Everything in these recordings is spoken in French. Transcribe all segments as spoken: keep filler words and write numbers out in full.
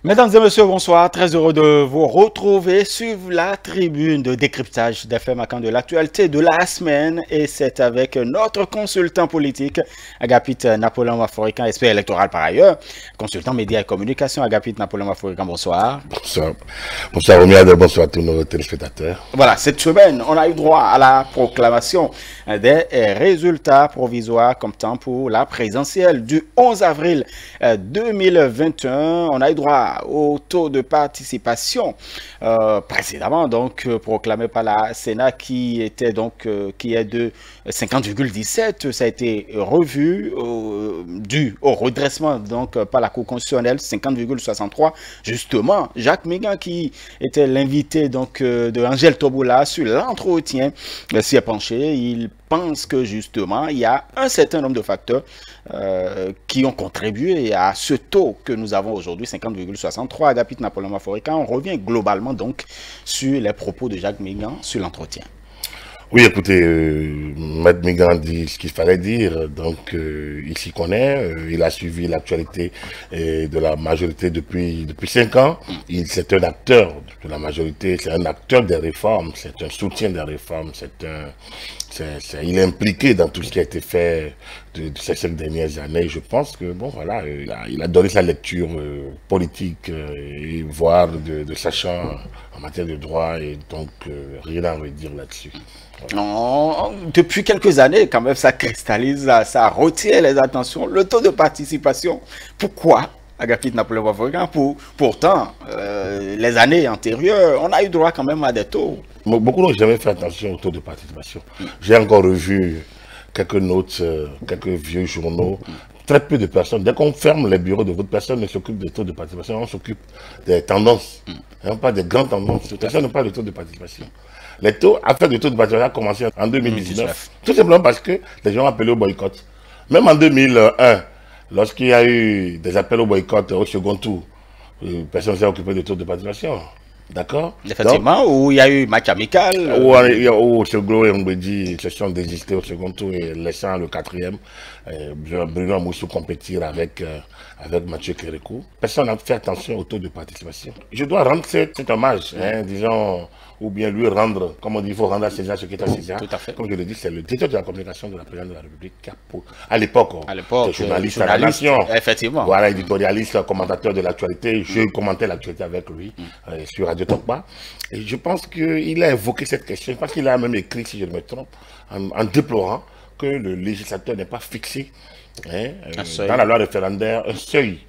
Mesdames et messieurs, bonsoir. Très heureux de vous retrouver sur la tribune de décryptage des faits marquants de l'actualité de la semaine. Et c'est avec notre consultant politique, Agapit Napoléon Maforican, expert électoral par ailleurs, consultant médias et communication, Agapit Napoléon Maforican, bonsoir. Bonsoir. Bonsoir Romuald, bonsoir à tous nos téléspectateurs. Voilà, cette semaine, on a eu droit à la proclamation des résultats provisoires comme temps pour la présidentielle du onze avril deux mille vingt et un. On a eu droit au taux de participation euh, précédemment donc euh, proclamé par la Sénat qui était donc euh, qui est de cinquante virgule dix-sept. Ça a été revu euh, dû au redressement donc par la Cour constitutionnelle, cinquante virgule soixante-trois. Justement, Jacques Mégan, qui était l'invité donc euh, de Angèle Toboula sur l'entretien, euh, s'y est penché. Il pense que justement il y a un certain nombre de facteurs euh, qui ont contribué à ce taux que nous avons aujourd'hui, cinquante virgule soixante-trois. Agapit Napoléon Maforican, on revient globalement donc sur les propos de Jacques Mégan sur l'entretien. Oui, écoutez, euh, Maître Mégan dit ce qu'il fallait dire, donc euh, il s'y connaît, euh, il a suivi l'actualité euh, de la majorité depuis depuis cinq ans. Il c'est un acteur de la majorité, c'est un acteur des réformes, c'est un soutien des réformes, c'est un C'est, c'est, il est impliqué dans tout ce qui a été fait de, de ces cinq dernières années. Je pense que, bon, voilà, il a, il a donné sa lecture euh, politique, euh, et voire de, de sachant en matière de droit, et donc euh, rien à redire là-dessus. Voilà. Non, depuis quelques années, quand même, ça cristallise, ça, ça retient les attentions. Le taux de participation, pourquoi Agapit Napoléon Maforican, pour, pourtant, euh, les années antérieures, on a eu droit quand même à des taux. Beaucoup n'ont jamais fait attention au taux de participation. J'ai encore revu quelques notes, euh, quelques vieux journaux. Très peu de personnes, dès qu'on ferme les bureaux de votre personne, ne s'occupe des taux de participation, on s'occupe des tendances, hein, pas des grandes tendances. Personne ne parle de taux de participation. Les taux, affaire de taux de participation a commencé en deux mille dix-neuf, tout simplement parce que les gens ont appelé au boycott. Même en deux mille un, lorsqu'il y a eu des appels au boycott au second tour, personne ne s'est occupé des taux de participation. D'accord. Effectivement, donc, où il y a eu match amical. Où, euh, où Seglo et Mbedi se sont désistés au second tour et laissant le quatrième, euh, Bruno Amoussou compétir avec, euh, avec Mathieu Kérékou. Personne n'a fait attention au taux de participation. Je dois rendre cet, cet hommage, hein, disons, ou bien lui rendre, comme on dit, il faut rendre à César ce qui est à César. Tout à fait. Comme je le dis, c'est le directeur de la communication de la présidente de la République qui a, à l'époque, à l'époque, journaliste, journaliste à la Nation. Effectivement. Voilà, éditorialiste, commentateur de l'actualité. Je commentais l'actualité avec lui mm. euh, sur Radio Tokba. Et je pense qu'il a évoqué cette question. Je pense qu'il a même écrit, si je ne me trompe, en, en déplorant que le législateur n'ait pas fixé, hein, euh, dans la loi référendaire un seuil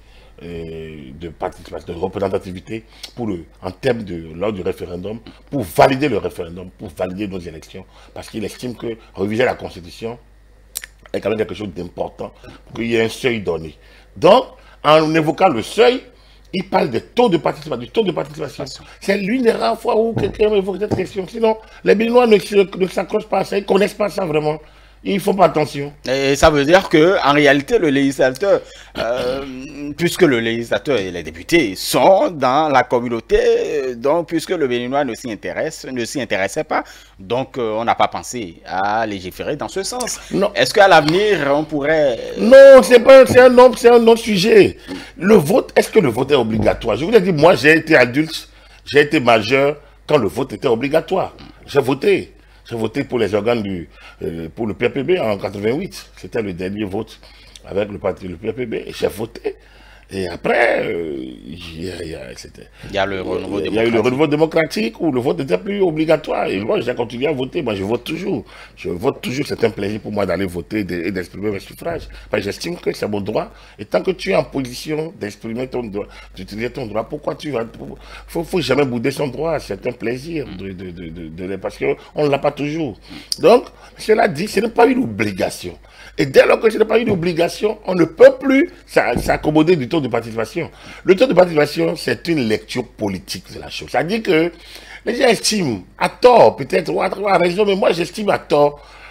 euh, de participation, de représentativité pour le, en termes de lors du référendum, pour valider le référendum, pour valider nos élections, parce qu'il estime que réviser la Constitution est quand même quelque chose d'important, pour qu'il y ait un seuil donné. Donc, en évoquant le seuil, il parle de taux de participation, du taux de participation. C'est l'une des rares fois où quelqu'un évoque cette question. Sinon, les Béninois ne, ne s'accrochent pas à ça, ils ne connaissent pas ça vraiment. Ils ne font pas attention. Et ça veut dire que, en réalité, le législateur, euh, puisque le législateur et les députés sont dans la communauté, donc puisque le Béninois ne s'y intéresse, ne s'y intéressait pas, donc euh, on n'a pas pensé à légiférer dans ce sens. Est-ce qu'à l'avenir, on pourrait... Non, c'est pas, c'est un autre, c'est un autre sujet. Le vote, est-ce que le vote est obligatoire? Je vous ai dit, moi, j'ai été adulte, j'ai été majeur quand le vote était obligatoire. J'ai voté. J'ai voté pour les organes du, euh, pour le P A P B en quatre-vingt-huit. C'était le dernier vote avec le parti le P A P B. Et j'ai voté. Et après, euh, il y a, il y a, il y a le renouveau il y a eu le renouveau démocratique où le vote n'était plus obligatoire. Et moi, j'ai continué à voter. Moi, je vote toujours. Je vote toujours. C'est un plaisir pour moi d'aller voter et d'exprimer mes suffrages. Parce que j'estime que c'est mon droit. Et tant que tu es en position d'exprimer ton droit, d'utiliser ton droit, pourquoi tu vas... Il faut, faut jamais bouder son droit. C'est un plaisir. De, de, de, de, de, de, parce qu'on ne l'a pas toujours. Donc, cela dit, ce n'est pas une obligation. Et dès lors que ce n'est pas une obligation, on ne peut plus s'accommoder du taux de participation. Le taux de participation, c'est une lecture politique de la chose. C'est-à-dire que les gens estiment, à tort peut-être, ou à raison, mais moi j'estime à tort,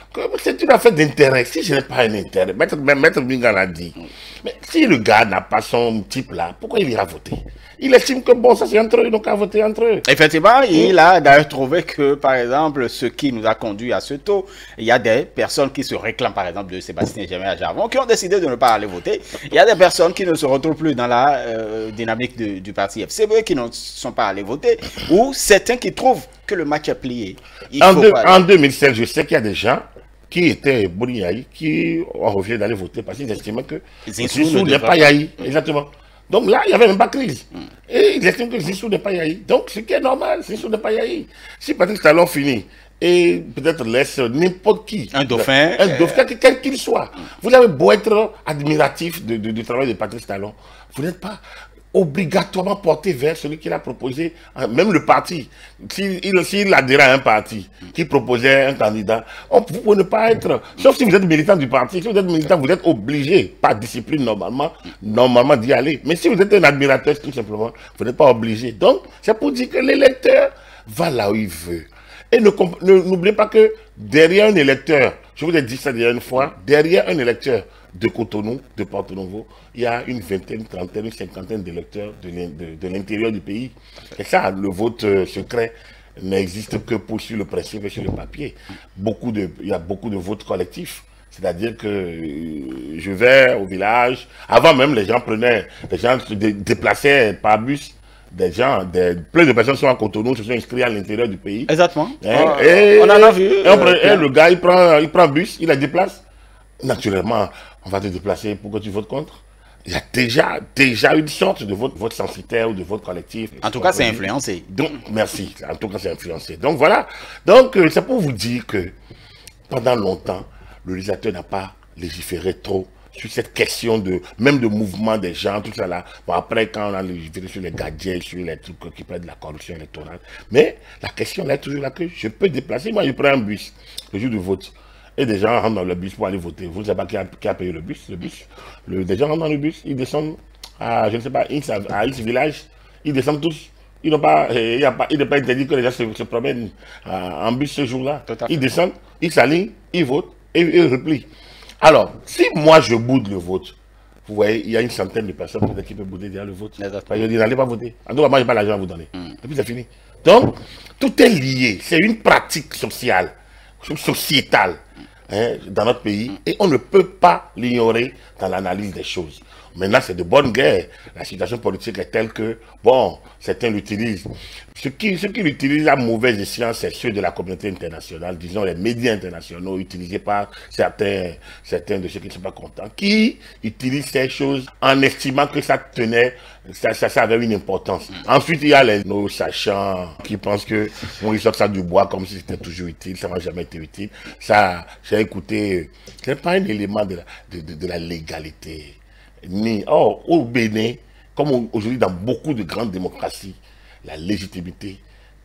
c'est une affaire d'intérêt. Si je n'ai pas un intérêt, Maître, Maître Bingan l'a dit, mais si le gars n'a pas son type là, pourquoi il ira voter? Il estime que bon, ça c'est entre eux, donc à voter entre eux. Effectivement, il a d'ailleurs trouvé que, par exemple, ce qui nous a conduit à ce taux, il y a des personnes qui se réclament, par exemple, de Sébastien Germain à Jarvon, qui ont décidé de ne pas aller voter. Il y a des personnes qui ne se retrouvent plus dans la euh, dynamique de, du parti F C B, qui ne sont pas allés voter, ou certains qui trouvent que le match est plié. Il en, faut deux, pas en deux mille sept, je sais qu'il y a des gens qui étaient Bouni qui ont refusé d'aller voter parce qu'ils estimaient que Zissou n'est pas Yahi. Exactement. Donc là, il n'y avait même pas de crise. Mm. Et ils estiment que Zissou n'est pas Yahi. Donc ce qui est normal, Zissou n'est pas Yahi. Si Patrice Talon finit et peut-être laisse n'importe qui, un dauphin, un dauphin, euh... quel qu'il soit, vous avez beau être admiratif de, de, du travail de Patrice Talon, vous n'êtes pas obligatoirement porté vers celui qui l'a proposé, même le parti. S'il si adhérait à un parti qui proposait un candidat, on, vous ne pouvez pas être, sauf si vous êtes militant du parti, si vous êtes militant, vous êtes obligé, par discipline normalement, normalement d'y aller. Mais si vous êtes un admirateur, tout simplement, vous n'êtes pas obligé. Donc, c'est pour dire que l'électeur va là où il veut. Et n'oubliez pas que derrière un électeur, je vous ai dit ça déjà une fois, derrière un électeur de Cotonou, de Porto-Novo, il y a une vingtaine, trentaine, une cinquantaine d'électeurs de l'intérieur du pays. Et ça, le vote euh, secret n'existe que pour sur le principe et sur le papier. Beaucoup de, il y a beaucoup de votes collectifs. C'est-à-dire que euh, je vais au village. Avant même, les gens prenaient, les gens se dé déplaçaient par bus. Des gens, des, plein de personnes sont à Cotonou, se sont inscrits à l'intérieur du pays. Exactement. Et, oh, et, on en a vu. Et, euh, on, et le gars, il prend, il prend bus, il la déplace. Naturellement, on va te déplacer pour que tu votes contre. Il y a déjà, déjà une sorte de vote, vote censitaire ou de vote collectif. En tout cas, c'est influencé. Donc, merci. En tout cas, c'est influencé. Donc, voilà. Donc, euh, c'est pour vous dire que pendant longtemps, le législateur n'a pas légiféré trop sur cette question de, même de mouvement des gens, tout ça là. Bon, après, quand on a légiféré sur les gadgets, sur les trucs qui prennent de la corruption électorale. Mais la question là est toujours là que je peux déplacer. Moi, je prends un bus le jour du vote. Et des gens rentrent dans le bus pour aller voter. Vous ne savez pas qui a, qui a payé le bus. Le bus. Le, des gens rentrent dans le bus, ils descendent à, je ne sais pas, X, à X village. Ils descendent tous. Ils n'ont pas, il n'est pas interdit que les gens se, se promènent en bus ce jour-là. Ils descendent, ils s'alignent, ils votent et ils replient. Alors, si moi je boude le vote, vous voyez, il y a une centaine de personnes qui peuvent bouder déjà le vote. Je dis, n'allez pas voter. En tout cas, moi, je n'ai pas l'argent à vous donner. Mm. Et puis c'est fini. Donc, tout est lié. C'est une pratique sociale, sociétale. Hein, dans notre pays, et on ne peut pas l'ignorer dans l'analyse des choses. Maintenant, c'est de bonne guerre. La situation politique est telle que, bon, certains l'utilisent. Ceux qui, ceux qui l'utilisent à mauvaise escient, c'est ceux de la communauté internationale, disons les médias internationaux, utilisés par certains, certains de ceux qui ne sont pas contents, qui utilisent ces choses en estimant que ça tenait, ça, ça, ça avait une importance. Ensuite, il y a les, nos sachants qui pensent que, bon, ils sortent ça du bois comme si c'était toujours utile, ça n'a jamais été utile. Ça, j'ai écouté, ce n'est pas un élément de la, de, de, de la légalité. Ni, oh, au Bénin, comme aujourd'hui dans beaucoup de grandes démocraties, la légitimité,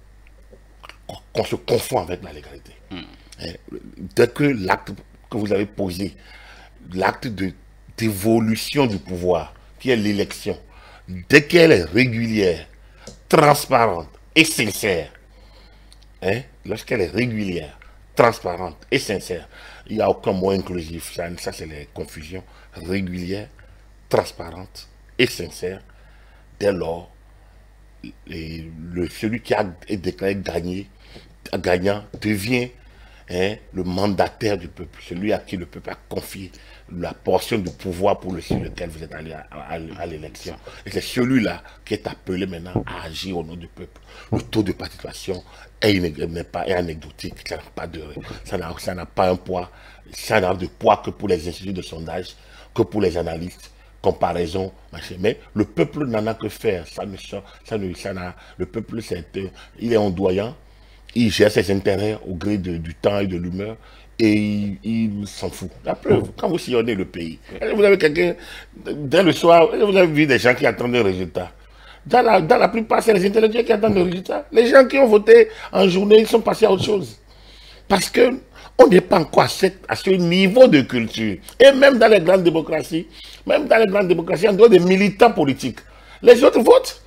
qu'on se confond avec la légalité. Mm. Dès que l'acte que vous avez posé, l'acte d'évolution du pouvoir, qui est l'élection, dès qu'elle est régulière, transparente et sincère, hein, lorsqu'elle est régulière, transparente et sincère, il n'y a aucun mot inclusif, ça, ça c'est les confusions, régulière, transparente et sincère, dès lors, les, le, celui qui a déclaré gagné, gagnant devient hein, le mandataire du peuple, celui à qui le peuple a confié la portion de pouvoir pour le, sur lequel vous êtes allé à, à, à l'élection. Et c'est celui-là qui est appelé maintenant à agir au nom du peuple. Le taux de participation n'est pas est anecdotique, ça n'a pas de, ça n'a pas un poids, ça n'a de poids que pour les instituts de sondage, que pour les analystes. Comparaison, machin. Mais le peuple n'en a que faire. Ça ne, ça ne, ça n'a, le peuple, c'est, il est ondoyant, il gère ses intérêts au gré de, du temps et de l'humeur, et il, il s'en fout. La preuve, quand vous sillonnez le pays, vous avez quelqu'un, dès le soir, vous avez vu des gens qui attendent des résultats. Dans la, dans la plupart, c'est les intellectuels qui attendent des résultats. Les gens qui ont voté en journée, ils sont passés à autre chose. Parce que on n'est pas encore à, cette, à ce niveau de culture. Et même dans les grandes démocraties, même dans les grandes démocraties, en dehors des militants politiques, les autres votent.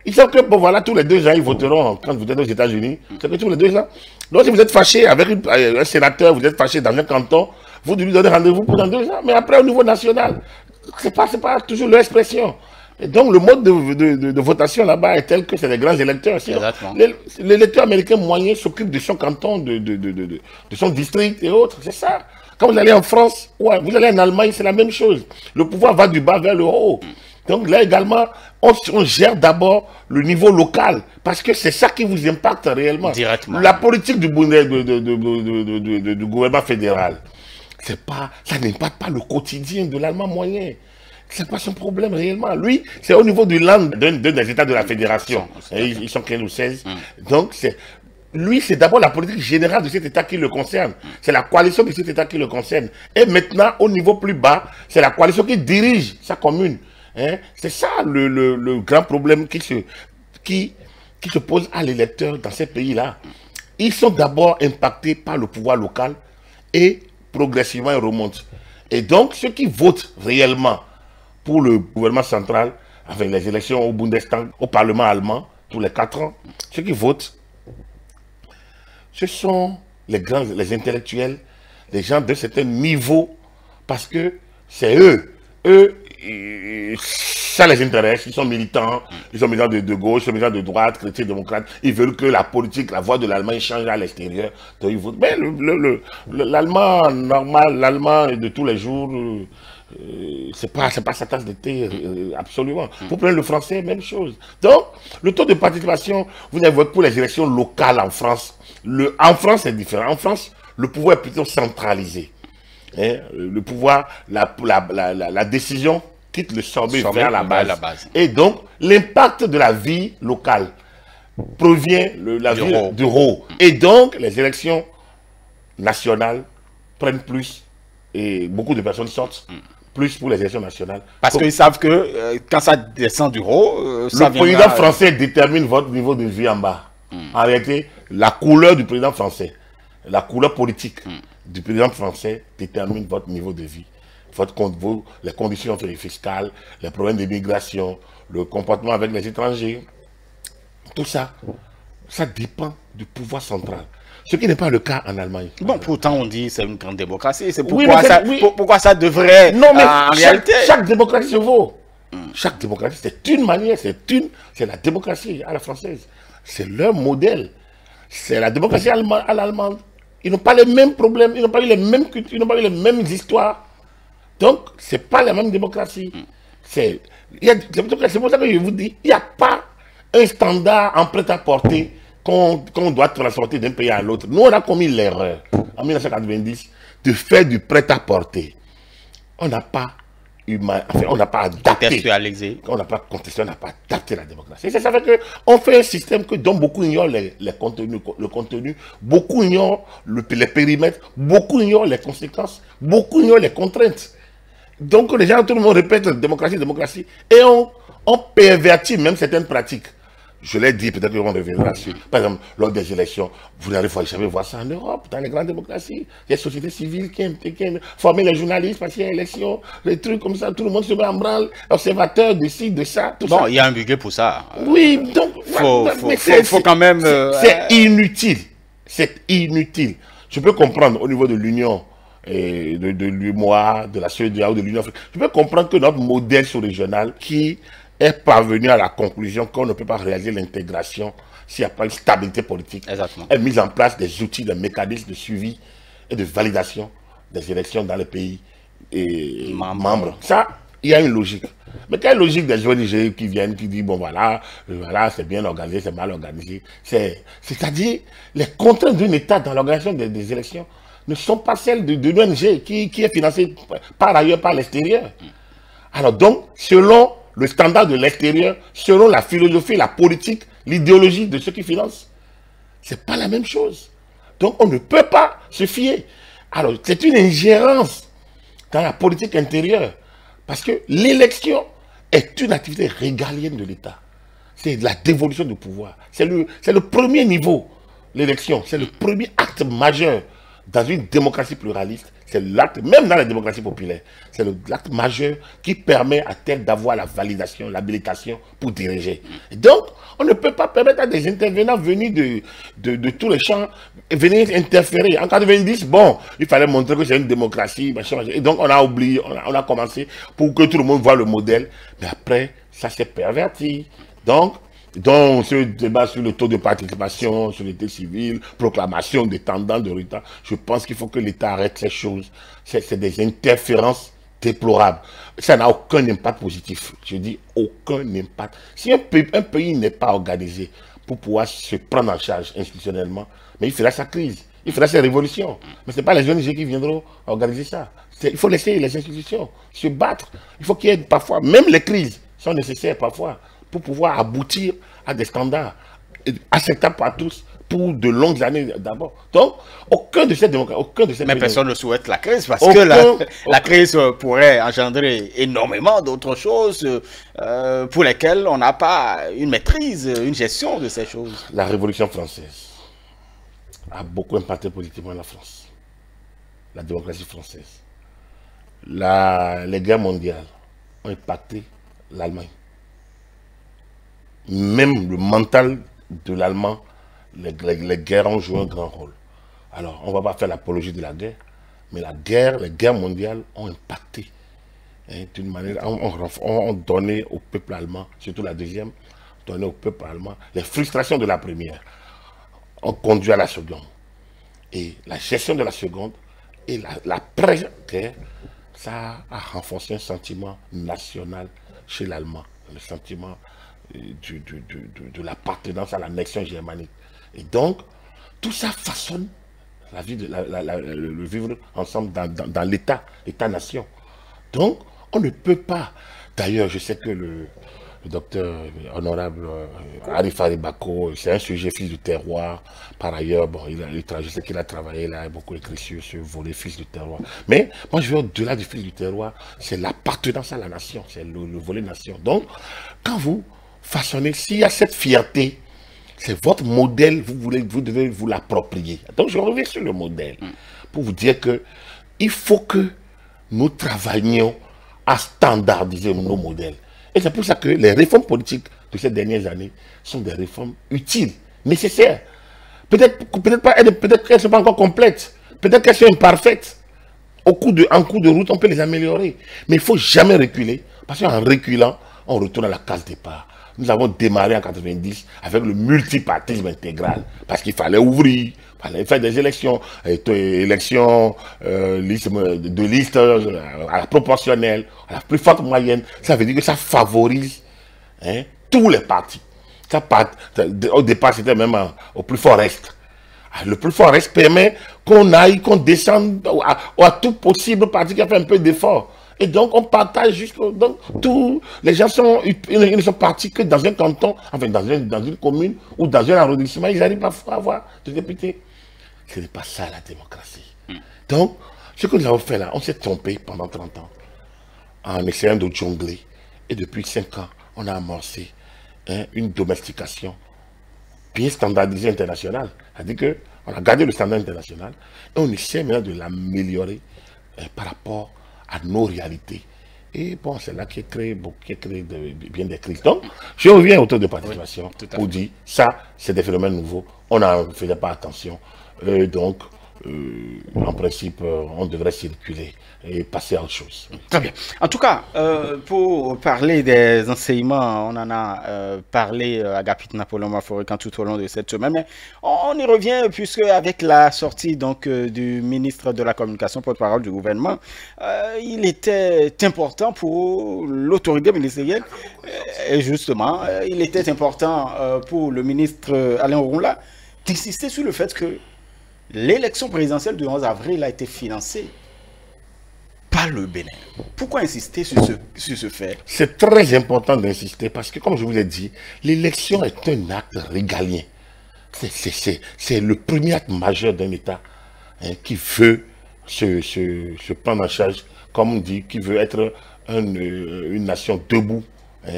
Ils savent que, bon voilà, tous les deux ans, ils voteront quand vous êtes aux États-Unis. C'est que tous les deux ans. Donc, si vous êtes fâché avec une, un sénateur, vous êtes fâché dans un canton, vous lui donnez rendez-vous pour dans deux ans. Mais après, au niveau national, c'est pas, c'est pas toujours leur expression. Et donc, le mode de, de, de, de votation là-bas est tel que c'est des grands électeurs. L'électeur américain moyen s'occupe de son canton, de, de, de, de, de son district et autres. C'est ça. Quand vous allez en France, ouais, vous allez en Allemagne, c'est la même chose. Le pouvoir va du bas vers le haut. Donc là également, on, on gère d'abord le niveau local, parce que c'est ça qui vous impacte réellement. Directement. La politique du, de, de, de, de, de, de, du gouvernement fédéral, c'est pas, ça n'impacte pas le quotidien de l'Allemand moyen. C'est pas son problème réellement. Lui, c'est au niveau du land d'un des États de la fédération. Ils, ils sont quinze ou seize. Mm. Donc c'est... Lui, c'est d'abord la politique générale de cet État qui le concerne. C'est la coalition de cet État qui le concerne. Et maintenant, au niveau plus bas, c'est la coalition qui dirige sa commune. Hein? C'est ça le, le, le grand problème qui se, qui, qui se pose à l'électeur dans ces pays-là. Ils sont d'abord impactés par le pouvoir local et progressivement ils remontent. Et donc, ceux qui votent réellement pour le gouvernement central, avec les élections au Bundestag, au Parlement allemand, tous les quatre ans, ceux qui votent, ce sont les grands, les intellectuels, les gens de certain niveau, parce que c'est eux, eux, ça les intéresse, ils sont militants, ils sont militants de, de gauche, ils sont militants de droite, chrétiens, démocrates, ils veulent que la politique, la voix de l'Allemagne change à l'extérieur. Mais l'Allemand normal, l'Allemand de tous les jours, euh, c'est pas, c'est pas sa tasse de thé, euh, absolument. Vous prenez le français, même chose. Donc, le taux de participation, vous avez voté pour les élections locales en France. Le, en France, c'est différent. En France, le pouvoir est plutôt centralisé. Hein, le pouvoir, la, la, la, la, la décision quitte le sommet vers la base. la base. Et donc, l'impact de la vie locale provient de la du, vie, du Haut. Et donc, les élections nationales prennent plus, et beaucoup de personnes sortent, mm. plus pour les élections nationales. Parce qu'ils savent que euh, quand ça descend du Haut, euh, ça le président viendra... français détermine votre niveau de vie en bas. Mm. En réalité, la couleur du président français, la couleur politique mm. du président français détermine votre niveau de vie. Votre, vos, les conditions fiscales, les problèmes d'immigration, le comportement avec les étrangers, tout ça, ça dépend du pouvoir central. Ce qui n'est pas le cas en Allemagne. Bon, pourtant on dit que c'est une grande démocratie. C'est pourquoi, oui, ça, oui. pour, pourquoi ça devrait, non, mais en chaque, réalité... Chaque démocratie se vaut. Mm. Chaque démocratie, c'est une manière, c'est une, c'est la démocratie à la française. C'est leur modèle. C'est la démocratie allemande, à l'allemande. Ils n'ont pas les mêmes problèmes, ils n'ont pas eu les mêmes cultures, ils n'ont pas eu les mêmes histoires. Donc, ce n'est pas la même démocratie. Mm. C'est pour ça que je vous dis, il n'y a pas un standard en prêt-à-porter qu'on qu'on doit transporter d'un pays à l'autre. Nous, on a commis l'erreur, en mille neuf cent quatre-vingt-dix, de faire du prêt-à-porter. On n'a pas humain, enfin, on n'a pas adapté. On n'a pas contesté, on n'a pas adapté la démocratie. C'est ça fait qu'on fait un système que, dont beaucoup ignorent les, les contenus, le contenu, beaucoup ignorent le, les périmètres, beaucoup ignorent les conséquences, beaucoup ignorent les contraintes. Donc les gens, tout le monde répète démocratie, démocratie, et on, on pervertit même certaines pratiques. Je l'ai dit, peut-être qu'on reviendra dessus. Par exemple, lors des élections, vous n'allez jamais voir ça en Europe, dans les grandes démocraties. Il y a des sociétés civiles qui aiment, qui aiment former les journalistes parce qu'il y a élection, des trucs comme ça, tout le monde se met en branle, observateur de ci, de ça, tout bon, ça. Il y a un budget pour ça. Oui, donc, il faut, faut, faut, faut quand même... C'est euh, inutile. C'est inutile. Je peux comprendre au niveau de l'Union, et de, de l'U M O A, de la C E D E A ou de l'Union africaine, je peux comprendre que notre modèle sous-régional qui est parvenu à la conclusion qu'on ne peut pas réaliser l'intégration s'il n'y a pas une stabilité politique. Exactement. Et mise en place des outils, des mécanismes de suivi et de validation des élections dans les pays et membres. membres. Ça, il y a une logique. Mais quelle logique des O N G qui viennent, qui disent, bon voilà, voilà c'est bien organisé, c'est mal organisé. C'est-à-dire, les contraintes d'un État dans l'organisation des, des élections ne sont pas celles de, de l'O N G qui, qui est financée par ailleurs par l'extérieur. Alors donc, selon le standard de l'extérieur, selon la philosophie, la politique, l'idéologie de ceux qui financent, c'est pas la même chose. Donc on ne peut pas se fier. Alors c'est une ingérence dans la politique intérieure, parce que l'élection est une activité régalienne de l'État. C'est la dévolution du pouvoir. C'est le, c'est le premier niveau, l'élection. C'est le premier acte majeur dans une démocratie pluraliste, c'est l'acte, même dans la démocratie populaire, c'est l'acte majeur qui permet à tel d'avoir la validation, l'habilitation pour diriger. Et donc, on ne peut pas permettre à des intervenants venus de, de, de tous les champs, venir interférer. En quatre-vingt-dix, bon, il fallait montrer que c'est une démocratie, machin, machin. Et donc on a oublié, on a, on a commencé pour que tout le monde voit le modèle. Mais après, ça s'est perverti. Donc, Donc, ce débat sur le taux de participation, sur l'état civil, proclamation des tendances de l'État, je pense qu'il faut que l'État arrête ces choses. C'est des interférences déplorables. Ça n'a aucun impact positif. Je dis aucun impact. Si un pays, un pays n'est pas organisé pour pouvoir se prendre en charge institutionnellement, mais il fera sa crise, il fera ses révolutions. Mais ce n'est pas les O N G qui viendront organiser ça. Il faut laisser les institutions se battre. Il faut qu'il y ait parfois, même les crises sont nécessaires parfois, pour pouvoir aboutir à des standards acceptables par tous pour de longues années d'abord. Donc, aucun de ces démocrates, aucun de ces... Mais personne ne souhaite la crise parce aucun, que la, aucun, la crise pourrait engendrer énormément d'autres choses euh, pour lesquelles on n'a pas une maîtrise, une gestion de ces choses. La Révolution française a beaucoup impacté politiquement la France, la démocratie française. La, les guerres mondiales ont impacté l'Allemagne. Même le mental de l'Allemand, les, les, les guerres ont joué un grand rôle. Alors, on ne va pas faire l'apologie de la guerre, mais la guerre, les guerres mondiales ont impacté hein, d'une manière, ont, ont, ont donné au peuple allemand, surtout la deuxième, donné au peuple allemand, les frustrations de la première ont conduit à la seconde. Et la gestion de la seconde et la, la pré-guerre, ça a renforcé un sentiment national chez l'Allemand, le sentiment Du, du, du, de l'appartenance à l'annexion germanique. Et donc, tout ça façonne la vie de la, la, la, le, le vivre ensemble dans, dans, dans l'État, l'État-nation. Donc, on ne peut pas. D'ailleurs, je sais que le, le docteur honorable euh, Arif Bako, c'est un sujet fils du terroir. Par ailleurs, bon, il a, il, je sais qu'il a travaillé là, beaucoup écrit sur ce volet fils du terroir. Mais moi, je vais au-delà du fils du terroir, c'est l'appartenance à la nation, c'est le, le volet nation. Donc, quand vous façonner, s'il y a cette fierté, c'est votre modèle, vous, voulez, vous devez vous l'approprier. Donc je reviens sur le modèle pour vous dire que il faut que nous travaillions à standardiser nos modèles. Et c'est pour ça que les réformes politiques de ces dernières années sont des réformes utiles, nécessaires. Peut-être peut-être pas, peut-être qu'elles ne sont pas encore complètes, peut-être qu'elles sont imparfaites. Au cours de, en cours de route, on peut les améliorer. Mais il ne faut jamais reculer, parce qu'en reculant, on retourne à la case départ. Nous avons démarré en quatre-vingt-dix avec le multipartisme intégral, parce qu'il fallait ouvrir, il fallait faire des élections, élections euh, liste, de liste euh, à la proportionnelle, à la plus forte moyenne. Ça veut dire que ça favorise hein, tous les partis. Ça part, au départ, c'était même euh, au plus fort reste. Le plus fort reste permet qu'on aille, qu'on descende à, à tout possible parti qui a fait un peu d'effort. Et donc, on partage jusqu'au... Donc, tous les gens sont... Ils ne sont partis que dans un canton, enfin, dans, un, dans une commune ou dans un arrondissement, ils arrivent parfois à avoir des députés. Ce n'est pas ça, la démocratie. Mm. Donc, ce que nous avons fait là, on s'est trompé pendant trente ans en essayant de jongler. Et depuis cinq ans, on a amorcé hein, une domestication bien standardisée internationale. C'est-à-dire qu'on a gardé le standard international et on essaie maintenant de l'améliorer hein, par rapport à nos réalités. Et bon, c'est là qui crée, bon, qui crée de, bien des crises. Donc, je reviens au taux de participation oui, pour dire, ça, c'est des phénomènes nouveaux. On n'en faisait pas attention. Euh, donc, euh, en principe, euh, on devrait circuler et passer à autre chose. Très bien. En tout cas, euh, pour parler des enseignements, on en a euh, parlé à Agapit Napoléon Mafaurican tout au long de cette semaine, mais on y revient puisque avec la sortie donc euh, du ministre de la Communication, porte-parole du gouvernement, euh, il était important pour l'autorité ministérielle et justement, euh, il était important euh, pour le ministre Alain Orunla d'insister sur le fait que l'élection présidentielle du onze avril a été financée par le Bénin. Pourquoi insister sur ce, sur ce fait? C'est très important d'insister parce que, comme je vous l'ai dit, l'élection est un acte régalien. C'est le premier acte majeur d'un État hein, qui veut se, se, se prendre en charge, comme on dit, qui veut être un, une nation debout, hein,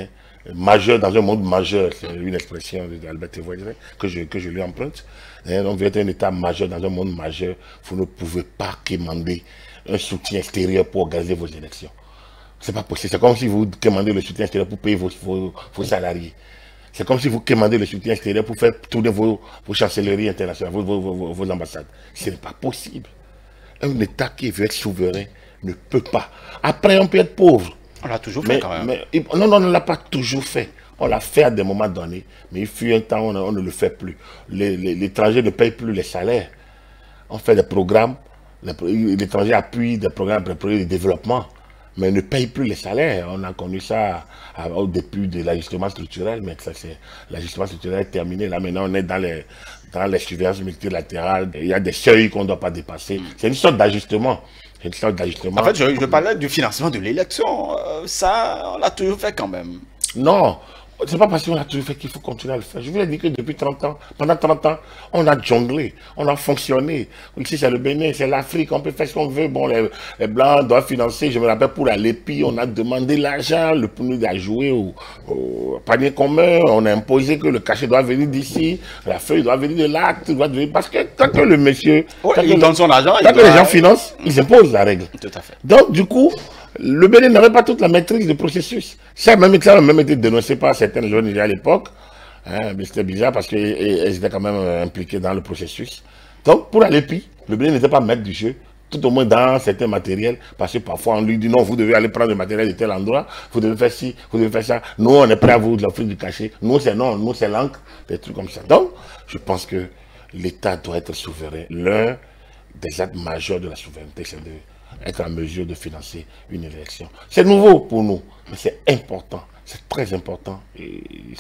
majeur dans un monde majeur, c'est une expression d'Albert Évoisier que je, que je lui emprunte. Et donc, vous êtes un État majeur dans un monde majeur, vous ne pouvez pas quémander un soutien extérieur pour organiser vos élections. C'est pas possible. C'est comme si vous quémandez le soutien extérieur pour payer vos, vos, vos salariés. C'est comme si vous quémandez le soutien extérieur pour faire tourner vos, vos chancelleries internationales, vos, vos, vos, vos ambassades. Ce n'est pas possible. Un État qui veut être souverain ne peut pas. Après, on peut être pauvre. On l'a toujours mais, fait quand même. Mais, non, non, on ne l'a pas toujours fait. On l'a fait à des moments donnés, mais il fut un temps où on, on ne le fait plus. L'étranger ne paye plus les salaires. On fait des programmes, l'étranger appuie des programmes de développement, mais ne paye plus les salaires. On a connu ça au début de l'ajustement structurel, mais l'ajustement structurel est terminé. Là, maintenant, on est dans les, dans les surveillances multilatérales. Il y a des seuils qu'on ne doit pas dépasser. C'est une sorte d'ajustement. Une sorte d'ajustement. En fait, je, je parlais du financement de l'élection. Euh, ça, on l'a toujours fait quand même. Non. C'est pas parce qu'on a toujours fait qu'il faut continuer à le faire. Je vous ai dit que depuis trente ans, pendant trente ans, on a jonglé, on a fonctionné. Ici, c'est le Bénin, c'est l'Afrique, on peut faire ce qu'on veut. Bon, les, les Blancs doivent financer. Je me rappelle pour la Lépi, on a demandé l'argent, le P N U D a joué au, au panier commun, on a imposé que le cachet doit venir d'ici, la feuille doit venir de l'acte, doit venir. Parce que tant que le monsieur. Ouais, il donne son argent. Tant que doit... les gens financent, ils imposent la règle. Tout à fait. Donc, du coup, le Bénin n'avait pas toute la maîtrise du processus. Ça a même, ça a même été dénoncé par certaines jeunes à l'époque. Hein, mais c'était bizarre parce qu'elles étaient quand même impliquées dans le processus. Donc, pour Alépi, le Bénin n'était pas maître du jeu, tout au moins dans certains matériels, parce que parfois on lui dit non, vous devez aller prendre le matériel de tel endroit, vous devez faire ci, vous devez faire ça. Nous, on est prêt à vous offrir du cachet. Nous, c'est non, nous, c'est l'encre, des trucs comme ça. Donc, je pense que l'État doit être souverain. L'un des actes majeurs de la souveraineté, c'est de être en mesure de financer une élection. C'est nouveau pour nous, mais c'est important, c'est très important. Et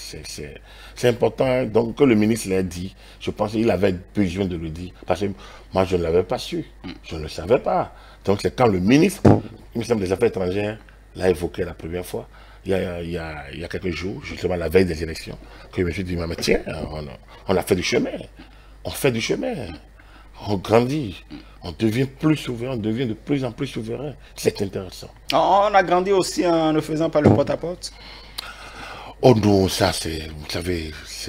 c'est important donc que le ministre l'ait dit. Je pense qu'il avait besoin de le dire, parce que moi je ne l'avais pas su, je ne le savais pas. Donc c'est quand le ministre, le ministre des Affaires étrangères l'a évoqué la première fois, il y, a, il, y a, il y a quelques jours, justement la veille des élections, que je me suis dit, mais tiens, on a, on a fait du chemin, on fait du chemin. On grandit, on devient plus souverain, on devient de plus en plus souverain. C'est intéressant. On a grandi aussi en ne faisant pas le porte-à-porte. Oh non, ça c'est, vous savez,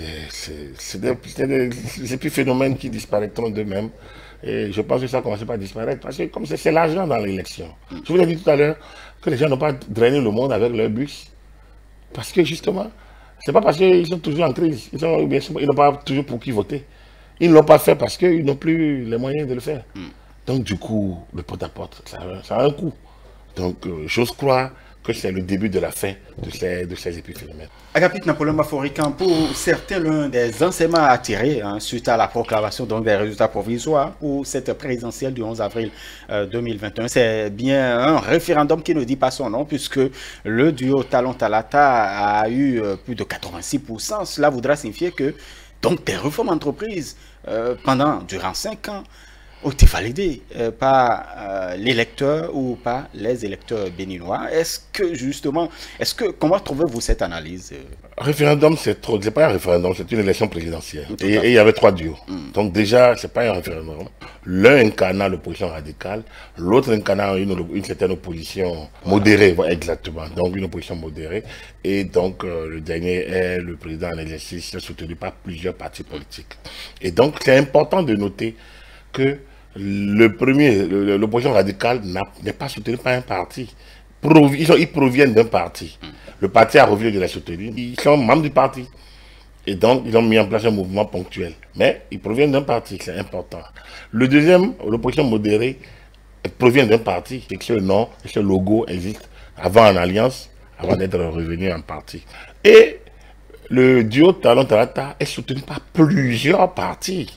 c'est des, des, des petits phénomènes qui disparaîtront d'eux-mêmes. Et je pense que ça commence à disparaître parce que comme c'est l'argent dans l'élection. Je vous l'ai dit tout à l'heure que les gens n'ont pas drainé le monde avec leur bus. Parce que justement, c'est pas parce qu'ils sont toujours en crise, ils n'ont pas toujours pour qui voter. Ils ne l'ont pas fait parce qu'ils n'ont plus les moyens de le faire. Mm. Donc du coup, le porte-à-porte, ça, ça a un coût. Donc euh, j'ose croire que c'est le début de la fin de ces, de ces épiphénomènes. Agapit Napoléon Baforican, pour certains, l'un des enseignements à tirer hein, suite à la proclamation donc, des résultats provisoires pour cette présidentielle du onze avril euh, deux mille vingt et un, c'est bien un référendum qui ne dit pas son nom puisque le duo Talon Talata a eu euh, plus de quatre-vingt-six pour cent. Cela voudra signifier que donc des réformes entreprises euh, pendant, durant cinq ans ont été validées euh, par euh, l'électeur ou par les électeurs béninois. Est-ce que justement, est-ce que, comment trouvez-vous cette analyse? Référendum, c'est trop, c'est pas un référendum, c'est une élection présidentielle. Et, et il y avait trois duos. Mm. Donc déjà, c'est pas un référendum. L'un incarnant l'opposition radicale, l'autre incarnant une, une certaine opposition modérée, voilà, exactement. Donc une opposition modérée. Et donc euh, le dernier est le président en exercice soutenu par plusieurs partis politiques. Et donc c'est important de noter que le premier, l'opposition radicale n'est pas soutenue par un parti. Ils, sont, ils proviennent d'un parti. Le parti a refusé de la soutenir. Ils sont membres du parti. Et donc, ils ont mis en place un mouvement ponctuel. Mais ils proviennent d'un parti, c'est important. Le deuxième, l'opposition modérée, provient d'un parti. Et que ce nom, ce logo existe avant en alliance, avant d'être revenu en parti. Et le duo Talon Talata est soutenu par plusieurs partis.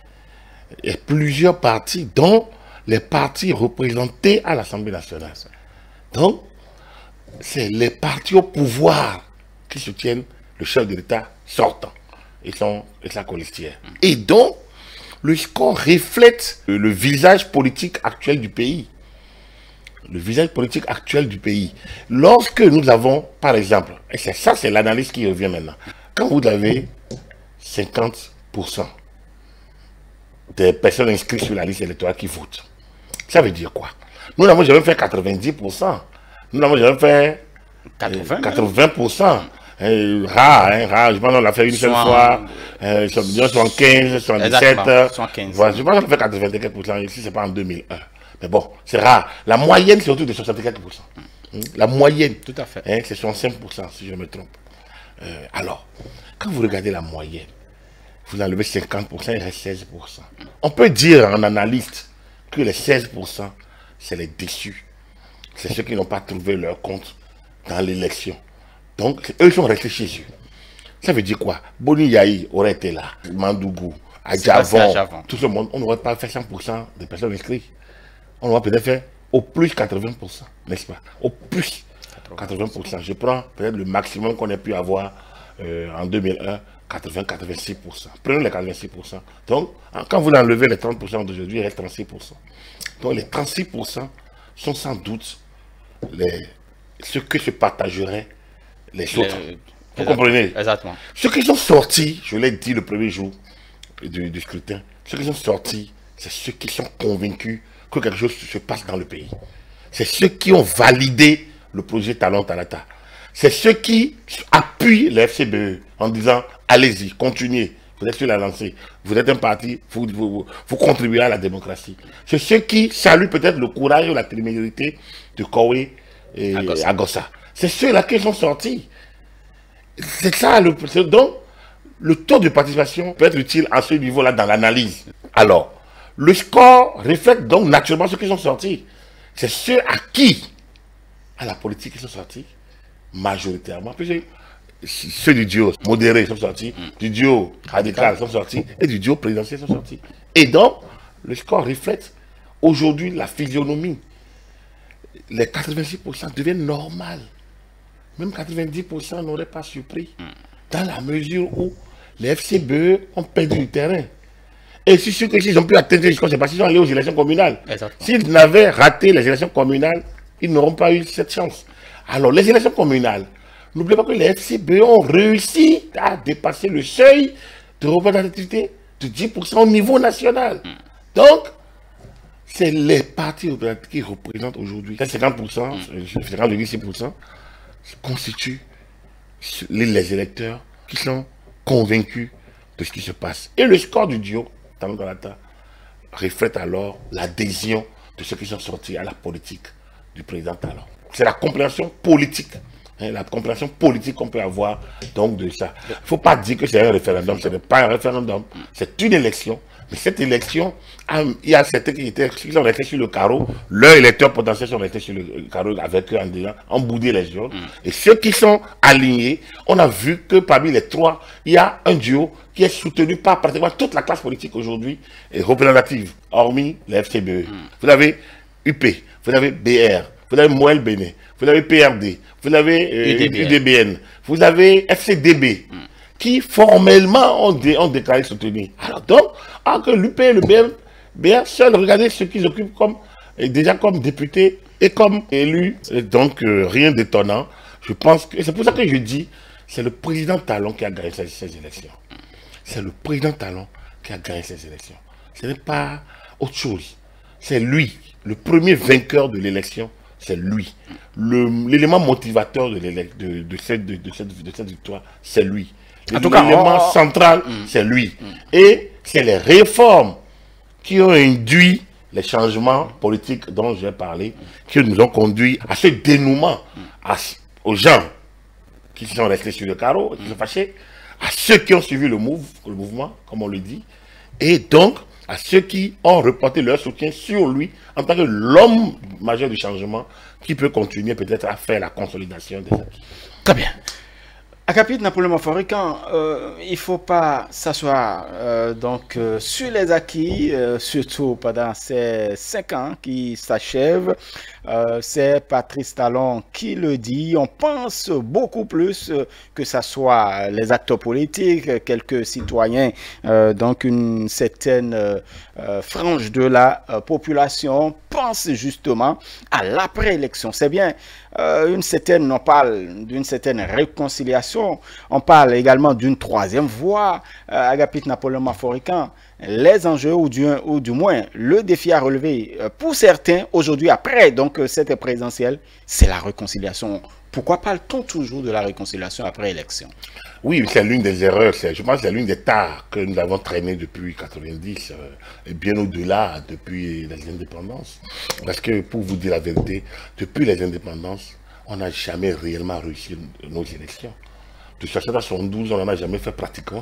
Et plusieurs partis, dont les partis représentés à l'Assemblée nationale. Donc, c'est les partis au pouvoir qui soutiennent le chef de l'État sortant et, son, et sa colistière. Et donc, le score reflète le, le visage politique actuel du pays. Le visage politique actuel du pays. Lorsque nous avons, par exemple, et c'est ça, c'est l'analyse qui revient maintenant, quand vous avez cinquante pour cent des personnes inscrites sur la liste électorale qui votent. Ça veut dire quoi? Nous n'avons jamais fait quatre-vingt-dix pour cent. Nous n'avons jamais fait quatre-vingts pour cent. euh, rare, hein, rare. Je pense qu'on l'a fait une seule fois, euh, soixante-quinze, soixante-dix-sept, voilà, je pense qu'on l'a fait quatre-vingt-quinze pour cent ici, c'est pas en deux mille un. Mais bon, c'est rare. La moyenne, c'est autour de soixante-quatre pour cent. La moyenne, tout à fait, hein, c'est soixante-cinq pour cent si je ne me trompe. Euh, alors, quand vous regardez la moyenne, vous enlevez cinquante pour cent, il reste seize pour cent. On peut dire en analyste que les seize pour cent, c'est les déçus. C'est ceux qui n'ont pas trouvé leur compte dans l'élection. Donc, eux sont restés chez eux. Ça veut dire quoi? Boni Yahi aurait été là, Mandougou, Adjavon, tout ce monde, on n'aurait pas fait cent pour cent des personnes inscrites. On aurait peut-être fait au plus quatre-vingts pour cent, n'est-ce pas? Au plus quatre-vingts pour cent. Je prends peut-être le maximum qu'on ait pu avoir euh, en deux mille un, quatre-vingts à quatre-vingt-six pour cent. Prenons les quatre-vingt-six pour cent. Donc, quand vous enlevez les trente pour cent d'aujourd'hui, il reste trente-six pour cent. Donc, les trente-six pour cent sont sans doute les, ce que se partageraient les autres. Les, vous comprenez? Exactement. Ceux qui sont sortis, je l'ai dit le premier jour du, du scrutin, ceux qui sont sortis, c'est ceux qui sont convaincus que quelque chose se passe dans le pays. C'est ceux qui ont validé le projet Talon Talata. C'est ceux qui appuient le F C B E en disant allez-y, continuez, vous êtes sur la lancée, vous êtes un parti, vous, vous, vous contribuez à la démocratie. C'est ceux qui saluent peut-être le courage ou la témérité de Koué et Agossa. C'est ceux-là qui sont sortis. C'est ça, le, donc le taux de participation peut être utile à ce niveau-là dans l'analyse. Alors, le score reflète donc naturellement ceux qui sont sortis. C'est ceux à qui, à la politique, qui sont sortis, majoritairement. Puis ceux du duo modéré sont sortis, mm. du duo radical sont sortis, et du duo présidentiel sont sortis. Et donc, le score reflète aujourd'hui la physionomie. Les quatre-vingt-six pour cent deviennent normales. Même quatre-vingt-dix pour cent n'auraient pas surpris, mm. dans la mesure où les F C B E ont perdu du terrain. Et si ceux qui ont pu atteindre jusqu'à c'est parce qu'ils sont allés aux élections communales. S'ils n'avaient raté les élections communales, ils n'auront pas eu cette chance. Alors, les élections communales, n'oubliez pas que les F C B E ont réussi à dépasser le seuil de représentativité de dix pour cent au niveau national. Mm. Donc, c'est les partis qui représentent aujourd'hui cinquante pour cent, mm. cinquante virgule six pour cent, constituent les électeurs qui sont convaincus de ce qui se passe. Et le score du duo Talon Talata reflète alors l'adhésion de ceux qui sont sortis à la politique du président Talon. C'est la compréhension politique, hein, la compréhension politique qu'on peut avoir donc de ça. Il ne faut pas dire que c'est un référendum, ce n'est pas un référendum, c'est une élection. Mais cette élection, il y a certains qui, étaient, qui sont restés sur le carreau, leurs électeurs potentiels sont restés sur le carreau avec eux en disant, en boudé les urnes. Mm. Et ceux qui sont alignés, on a vu que parmi les trois, il y a un duo qui est soutenu par pratiquement toute la classe politique aujourd'hui représentative, hormis les F C B E. Mm. Vous avez U P, vous avez B R, vous avez Moël Béné, vous avez P R D, vous avez euh, U D B N, vous avez F C D B. Mm. qui formellement ont, dé, ont déclaré soutenir. Alors donc, alors que l'U P et le B M, B R seuls, regardez ce qu'ils occupent comme, déjà comme députés et comme élus. Et donc, euh, rien d'étonnant. Je pense que, c'est pour ça que je dis, c'est le président Talon qui a gagné ces, ces élections. C'est le président Talon qui a gagné ces élections. Ce n'est pas autre chose. C'est lui, le premier vainqueur de l'élection, c'est lui. L'élément motivateur de, de, de, cette, de, de, cette, de cette victoire, c'est lui. L'élément oh, central, mm, c'est lui. Mm. Et c'est les réformes qui ont induit les changements politiques dont j'ai parlé, qui nous ont conduit à ce dénouement, à, aux gens qui sont restés sur le carreau, qui sont fâchés, à ceux qui ont suivi le, move, le mouvement, comme on le dit, et donc à ceux qui ont reporté leur soutien sur lui en tant que l'homme majeur du changement qui peut continuer peut-être à faire la consolidation des acquis. Très bien. Agapit Napoléon Maphorican, euh, il ne faut pas s'asseoir euh, donc euh, sur les acquis, euh, surtout pendant ces cinq ans qui s'achèvent. Euh, C'est Patrice Talon qui le dit. On pense beaucoup plus euh, que ce soit les acteurs politiques, quelques citoyens, euh, donc une certaine euh, euh, frange de la euh, population pense justement à l'après-élection. C'est bien euh, une certaine, on parle d'une certaine réconciliation. On parle également d'une troisième voie, euh, Agapit Napoléon Maphorican. Les enjeux, ou du, ou du moins le défi à relever euh, pour certains aujourd'hui, après donc cette présidentielle, c'est la réconciliation Pourquoi parle-t-on toujours de la réconciliation après élection? Oui, c'est l'une des erreurs, je pense que c'est l'une des tares que nous avons traînées depuis quatre-vingt-dix, euh, et bien au-delà, depuis les indépendances. Parce que, pour vous dire la vérité, depuis les indépendances, on n'a jamais réellement réussi nos élections. De soixante à soixante-douze, on n'en a jamais fait pratiquement.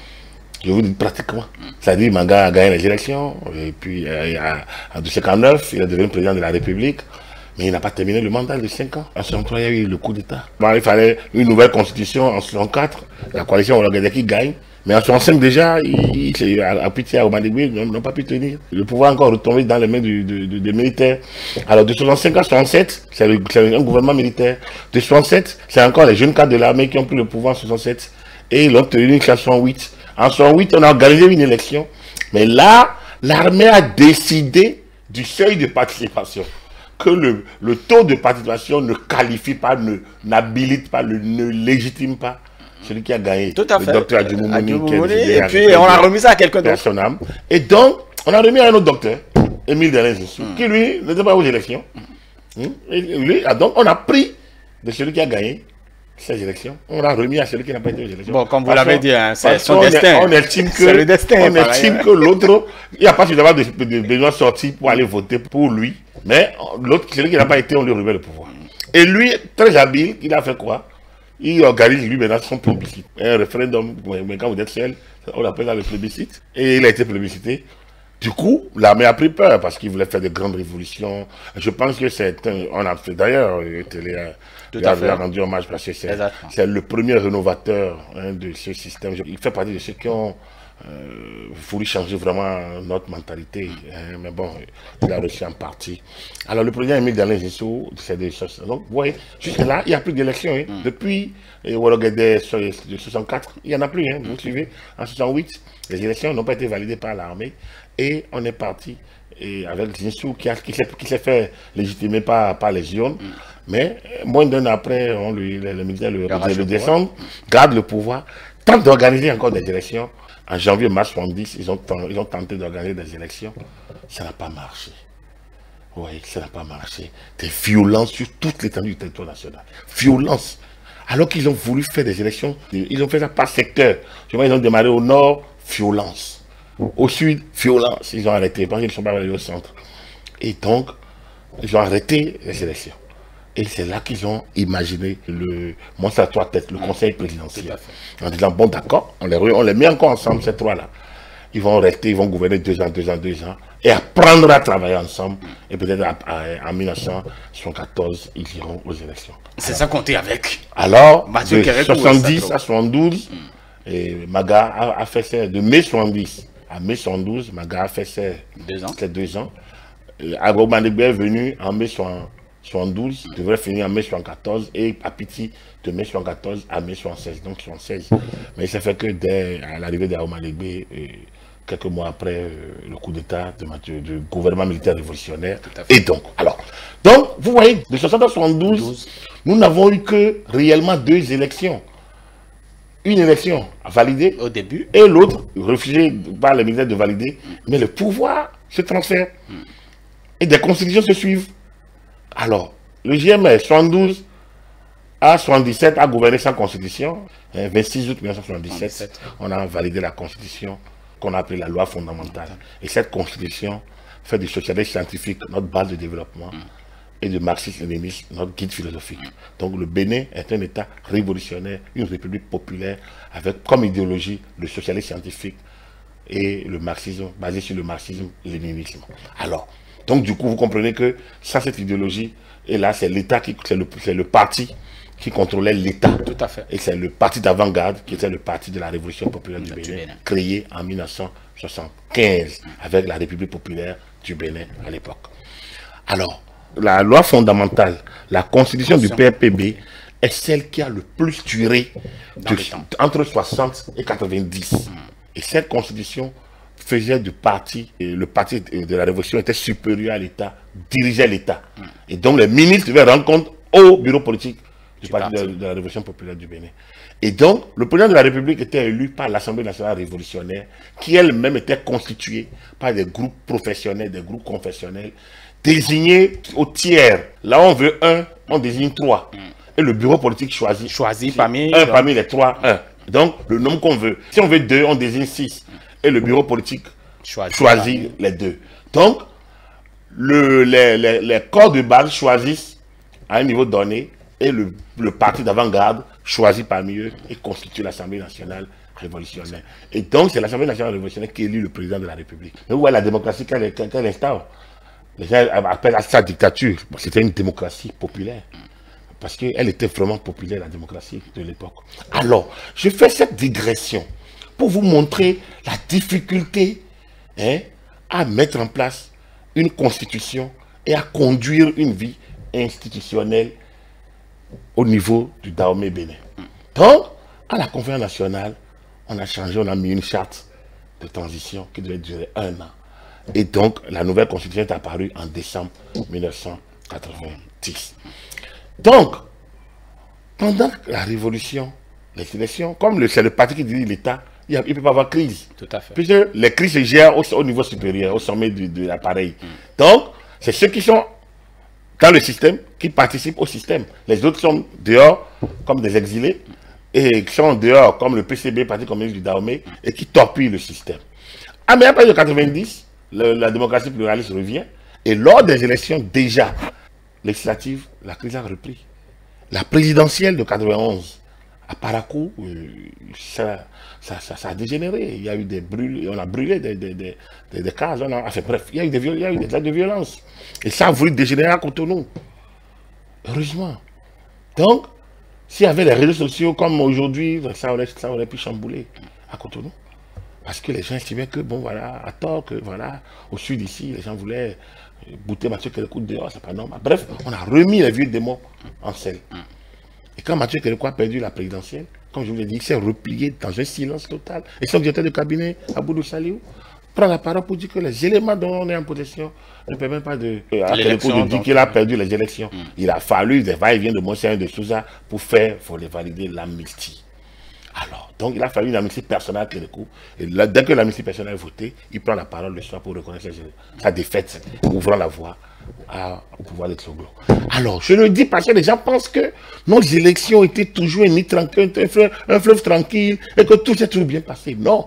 Je vous dis pratiquement. C'est-à-dire, Manga a gagné les élections, et puis euh, en mille neuf cent cinquante-neuf, il est devenu président de la République. Mais il n'a pas terminé le mandat de cinq ans. En soixante-trois, il y a eu le coup d'État. Bon, il fallait une nouvelle constitution en soixante-quatre. La coalition Ouattara qui gagne. Mais en soixante-cinq déjà, il, il, à Pitié, à Ouattara, n'ont pas pu tenir. Le pouvoir encore retombé dans les mains du, du, du, des militaires. Alors de soixante-cinq à soixante-sept, c'est un gouvernement militaire. De soixante-sept, c'est encore les jeunes cadres de l'armée qui ont pris le pouvoir en soixante-sept. Et ils l'ont tenu jusqu'à soixante-huit. En soixante-huit, on a organisé une élection. Mais là, l'armée a décidé du seuil de participation. Que le, le taux de participation ne qualifie pas, n'habilite pas, ne, ne légitime pas celui qui a gagné. Tout à fait. Le docteur Adjumoumouni. Et puis on a remis ça à quelqu'un d'autre. Et donc, on a remis à un autre docteur, Émile Delin Zissou, mm. qui lui n'était pas aux élections. Mm. Et lui, donc on a pris de celui qui a gagné ces élections, on l'a remis à celui qui n'a pas été aux élections. Bon, comme vous l'avez dit, hein, c'est son on destin. Est, on estime que, le destin, on estime que l'autre, il n'y a pas suffisamment de, de, de besoin de sortir pour aller voter pour lui. Mais l'autre, celui qui n'a pas été, on lui remet le pouvoir. Et lui, très habile, il a fait quoi? Il organise lui maintenant son plébiscite. Un référendum, mais quand vous êtes seul, on appelle ça le plébiscite. Et il a été plébiscité. Du coup, l'armée a pris peur parce qu'il voulait faire de grandes révolutions. Je pense que c'est un... On a fait d'ailleurs, il a rendu hommage parce que c'est le premier rénovateur hein, de ce système. Il fait partie de ceux qui ont euh, voulu changer vraiment notre mentalité. Hein, mais bon, il a réussi en partie. Alors le président Émile Delin Zissou, c'est des choses. Donc, vous voyez, jusque-là, il n'y a plus d'élections. Hein. Mm. Depuis Ouattara de soixante-quatre, il n'y en a plus. Hein, vous suivez, en soixante-huit, les élections n'ont pas été validées par l'armée. Et on est parti et avec Zissou qui, qui s'est fait légitimer par, par les urnes. Mm. Mais moins d'un an après, on lui, les, les militaires le, le, le descendent, gardent le pouvoir, tentent d'organiser encore des élections. En janvier-mars soixante-dix, ils ont, ils ont tenté d'organiser des élections. Ça n'a pas marché. Oui, ça n'a pas marché. Des violences sur toute l'étendue du territoire national. Violence. Alors qu'ils ont voulu faire des élections, ils ont fait ça par secteur. Tu vois, ils ont démarré au nord, violence. Au sud, violence. Ils ont arrêté parce qu'ils ne sont pas allés au centre. Et donc, ils ont arrêté les élections. Et c'est là qu'ils ont imaginé le monstre à trois têtes, le conseil présidentiel. En disant, bon d'accord, on les, on les met encore ensemble, ces trois-là. Ils vont rester, ils vont gouverner deux ans, deux ans, deux ans, et apprendre à travailler ensemble. Et peut-être en mille neuf cent soixante-quatorze, ils iront aux élections. C'est ça compter avec. Alors, de soixante-dix à soixante-douze, et Maga a, a fait ça de mai soixante-dix à mai soixante-douze, Maga a fait ses deux ans. deux ans. Agbo-Manegbe est venu en mai soixante-douze, il devrait finir en mai soixante-quatorze, et Apiti de mai soixante-quatorze à mai soixante-seize, donc soixante-seize. Mais il s'est fait que dès l'arrivée d'Agbo-Manegbe, quelques mois après euh, le coup d'État du gouvernement militaire révolutionnaire. Et donc, alors, donc, vous voyez, de soixante à soixante-douze, nous n'avons eu que réellement deux élections. Une élection validée au début et l'autre refusée par les militaires de valider, mais le pouvoir se transfère mm. et des constitutions se suivent. Alors, le G M S soixante-douze à soixante-dix-sept a gouverné sans constitution. Le vingt-six août mille neuf cent soixante-dix-sept, soixante-dix-sept. On a validé la constitution qu'on a appelée la loi fondamentale. Et cette constitution fait du socialisme scientifique notre base de développement. Mm. et de marxisme-léninisme, notre guide philosophique. Donc le Bénin est un État révolutionnaire, une république populaire, avec comme idéologie le socialisme scientifique et le marxisme, basé sur le marxisme-léninisme. Alors, donc du coup, vous comprenez que sans cette idéologie, et là c'est l'État, qui c'est le, le parti qui contrôlait l'État. Tout à fait. Et c'est le parti d'avant-garde qui était le parti de la Révolution populaire du Bénin, Bénin, créé en mille neuf cent soixante-quinze, avec la République populaire du Bénin à l'époque. Alors, la loi fondamentale, la constitution du P R P B est celle qui a le plus duré de, entre soixante et quatre-vingt-dix. Mmh. Et cette constitution faisait du parti, et le parti de la Révolution était supérieur à l'État, dirigeait l'État. Mmh. Et donc les ministres devaient rendre compte au bureau politique du, du parti, parti. De, de la Révolution populaire du Bénin. Et donc le président de la République était élu par l'Assemblée nationale révolutionnaire, qui elle-même était constituée par des groupes professionnels, des groupes confessionnels, désignés au tiers. Là on veut un, on désigne trois. Mm. et le bureau politique choisit. Choisi parmi... Un parmi les trois, un. Donc, le nombre qu'on veut. Si on veut deux, on désigne six. Et le bureau politique choisit, choisit les deux. Donc, le, les, les, les corps de base choisissent à un niveau donné et le, le parti d'avant-garde choisit parmi eux et constitue l'Assemblée nationale révolutionnaire. Et donc, c'est l'Assemblée nationale révolutionnaire qui élit le président de la République. Mais vous voyez la démocratie qu'elle qu'elle instaure. Les gens appellent à ça dictature. C'était une démocratie populaire. Parce qu'elle était vraiment populaire, la démocratie de l'époque. Alors, je fais cette digression pour vous montrer la difficulté hein, à mettre en place une constitution et à conduire une vie institutionnelle au niveau du Dahomey Bénin. Donc, à la conférence nationale, on a changé, on a mis une charte de transition qui devait durer un an. Et donc, la nouvelle constitution est apparue en décembre mille neuf cent quatre-vingt-dix. Donc, pendant la révolution, les élections, comme c'est le parti qui dirige l'État, il ne peut pas avoir crise. Tout à fait. Puisque les crises se gèrent au, au niveau supérieur, au sommet de, de l'appareil. Mm. Donc, c'est ceux qui sont dans le système qui participent au système. Les autres sont dehors comme des exilés et qui sont dehors comme le P C B, Parti communiste du Dahomey, et qui torpillent le système. À mais après de quatre-vingt-dix, le, la démocratie pluraliste revient et lors des élections déjà législatives, la crise a repris. La présidentielle de quatre-vingt-onze, à Parakou, euh, ça, ça, ça, ça a dégénéré. Il y a eu des brûles, on a brûlé des, des, des, des, des cases. On a, enfin, bref, il y a eu des, il y a eu des actes de violence. Et ça a voulu dégénérer à Cotonou. Heureusement. Donc, s'il y avait les réseaux sociaux comme aujourd'hui, ça aurait, ça aurait pu chambouler à Cotonou. Parce que les gens estimaient que, bon, voilà, à tort, que, voilà, au sud ici, les gens voulaient bouter Mathieu Kérékou dehors, c'est pas normal. Bref, on a remis les vieux démons en selle. Et quand Mathieu Kérékou a perdu la présidentielle, comme je vous l'ai dit, il s'est replié dans un silence total. Et son directeur de cabinet, Aboudou Saliou, prend la parole pour dire que les éléments dont on est en possession ne permettent pas de, euh, à Kérékou de dire qu'il a perdu les élections. Mm. Il a fallu des va-et-vient de Monseigneur de Souza pour faire, pour les valider l'amnistie. Alors, donc il a fallu une amnistie personnelle à Kérékou. Et là, dès que l'amnistie personnelle est votée, il prend la parole le soir pour reconnaître sa défaite, ouvrant la voie à, au pouvoir de Tsoglo. Alors, je le dis parce que les gens pensent que nos élections étaient toujours une nuit tranquille, un fleuve, un fleuve tranquille, et que tout s'est toujours bien passé. Non.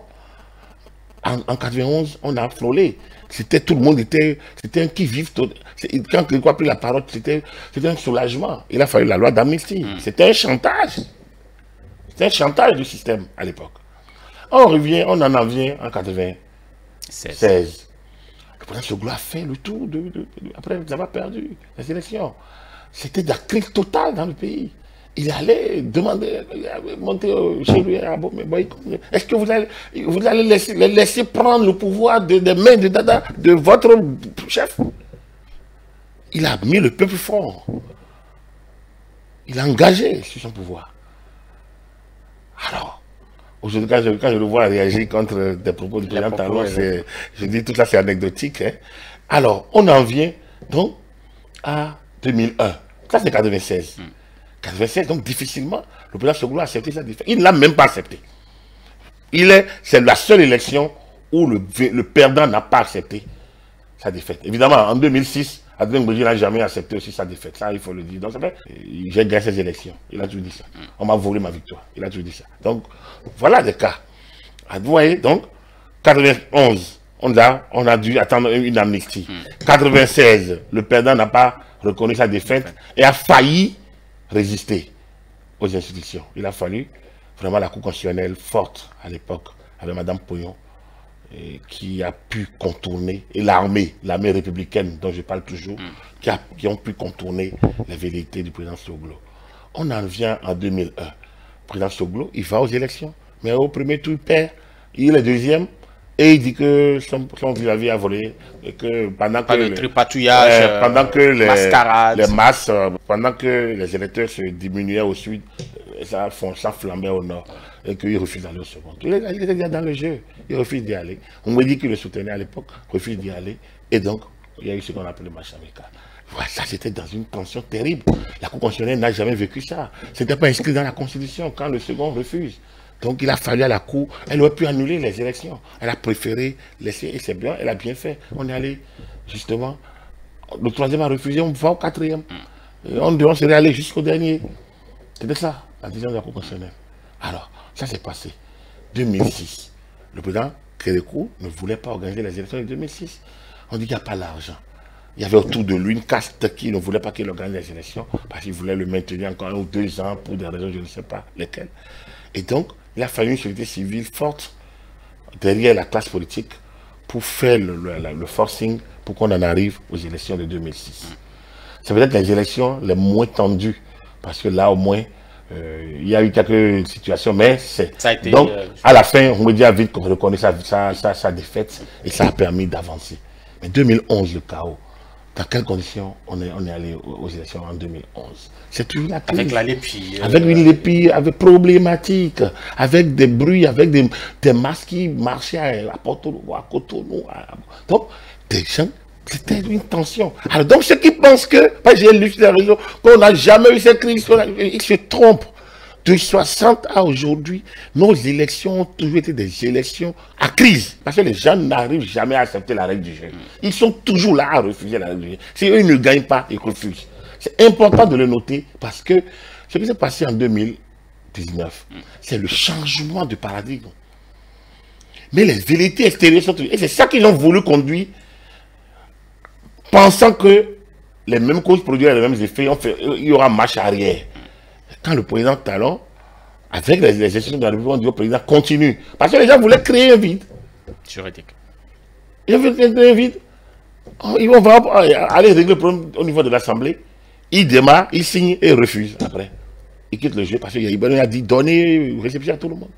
En, en quatre-vingt-onze, on a frôlé. C'était tout le monde était, c'était un qui-vive. Quand Kérékou a pris la parole, c'était un soulagement. Il a fallu la loi d'amnistie. Mm. C'était un chantage. C'était un chantage du système à l'époque. On revient, on en en vient en quatre-vingt-seize. Le président Tsoglo a fait le tour de, de, de, de après avoir perdu les élections. C'était de la crise totale dans le pays. Il allait demander, il allait monter chez lui à Bombay. Est-ce que vous allez, vous allez laisser, les laisser prendre le pouvoir de, des mains de Dada, de votre chef? Il a mis le peuple fort. Il a engagé sur son pouvoir. Alors, aujourd'hui, quand je, quand je le vois réagir contre des propos du président Talon, je dis tout ça, c'est anecdotique. Hein. Alors, on en vient donc à deux mille un. Ça, c'est quatre-vingt-seize. Mm. quatre-vingt-seize, donc difficilement, le président Tsoglo a accepté sa défaite. Il ne l'a même pas accepté. C'est la seule élection où le, le perdant n'a pas accepté sa défaite. Évidemment, en deux mille six, Adrien Mbodji n'a jamais accepté aussi sa défaite. Ça, il faut le dire. Donc, j'ai gagné ces élections. Il a toujours dit ça. On m'a volé ma victoire. Il a toujours dit ça. Donc, voilà des cas. Vous voyez, donc, quatre-vingt-onze, on a, on a dû attendre une amnistie. quatre-vingt-seize, le perdant n'a pas reconnu sa défaite et a failli résister aux institutions. Il a fallu vraiment la Cour constitutionnelle forte à l'époque, avec Madame Poyon, et qui a pu contourner, et l'armée, l'armée républicaine dont je parle toujours, mm. qui, a, qui ont pu contourner les velléités du président Tsoglo. On en vient en deux mille un. Le président Tsoglo, il va aux élections, mais au premier tour, il perd, il est deuxième, et il dit que son, son vis-à-vis a volé, et que pendant que, le tripatouillage, euh, pendant que les, mascarade. les masses, euh, pendant que les électeurs se diminuaient au sud, ça, ça flambait au nord, et qu'il refuse d'aller au second. Il, il était déjà dans le jeu, il refuse d'y aller. On me dit qu'il le soutenait à l'époque, refuse d'y aller, et donc il y a eu ce qu'on appelle le match amical. Voilà, ça c'était dans une tension terrible. La Cour constitutionnelle n'a jamais vécu ça. Ce n'était pas inscrit dans la Constitution quand le second refuse. Donc il a fallu à la Cour, elle aurait pu annuler les élections. Elle a préféré laisser, et c'est bien, elle a bien fait. On est allé, justement, le troisième a refusé, on va au quatrième. Et on, on serait allé jusqu'au dernier. C'était ça, la décision de la Cour constitutionnelle. Alors, ça s'est passé. deux mille six, le président Kérékou ne voulait pas organiser les élections de deux mille six. On dit qu'il n'y a pas l'argent. Il y avait autour de lui une caste qui ne voulait pas qu'il organise les élections parce qu'il voulait le maintenir encore un ou deux ans pour des raisons, je ne sais pas lesquelles. Et donc, il a fallu une société civile forte derrière la classe politique pour faire le, le, le forcing pour qu'on en arrive aux élections de deux mille six. C'est peut-être les élections les moins tendues parce que là, au moins, euh, il y a eu quelques situations, mais c'est... Donc, euh, à la fin, on me dit vite qu'on reconnaît sa, sa, sa, sa défaite et ça a permis d'avancer. Mais deux mille onze, le chaos. Dans quelles conditions on est, on est allé aux élections en deux mille onze? C'est toujours la crise. Avec la Lépi. Euh... Avec une Lépi, avec problématique, avec des bruits, avec des, des masques qui marchaient à, à Porto, à Cotonou. À... Donc, des gens, c'était une tension. Alors, donc, ceux qui pensent que, j'ai lu sur les réseaux, qu'on n'a jamais eu cette crise, ils se trompent. De soixante à aujourd'hui, nos élections ont toujours été des élections à crise. Parce que les gens n'arrivent jamais à accepter la règle du jeu. Ils sont toujours là à refuser la règle du jeu. Si eux ne gagnent pas, ils refusent. C'est important de le noter parce que ce qui s'est passé en deux mille dix-neuf, c'est le changement de paradigme. Mais les vérités extérieures sont... Et c'est ça qu'ils ont voulu conduire, pensant que les mêmes causes produisent les mêmes effets, on fait, il y aura marche arrière. Quand le président Talon, avec les, les institutions de la République, on dit au président continue. Parce que les gens voulaient créer un vide. Juridique. Ils veulent créer un vide. Ils vont aller régler le problème au niveau de l'Assemblée. Ils démarrent, ils signent et ils refusent après. Ils quittent le jeu parce qu'il a dit donner réception à tout le monde.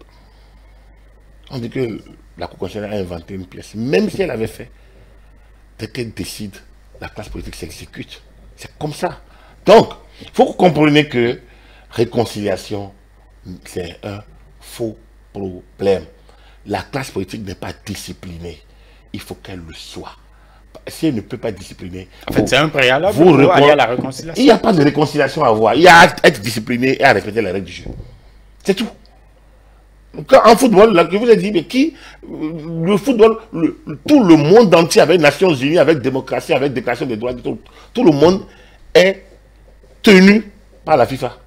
On dit que la Cour constitutionnelle a inventé une pièce. Même si elle avait fait, dès qu'elle décide, la classe politique s'exécute. C'est comme ça. Donc, il faut que vous compreniez que réconciliation, c'est un faux problème. La classe politique n'est pas disciplinée. Il faut qu'elle le soit. Si elle ne peut pas discipliner... En fait, c'est un préalable vous pour aller à la réconciliation. Il n'y a pas de réconciliation à avoir. Il y a à être discipliné et à respecter les règles du jeu. C'est tout. Quand, en football, là, je vous ai dit, mais qui... Le football, le, tout le monde entier, avec Nations Unies, avec démocratie, avec déclaration des droits, tout, tout le monde est tenu par la FIFA.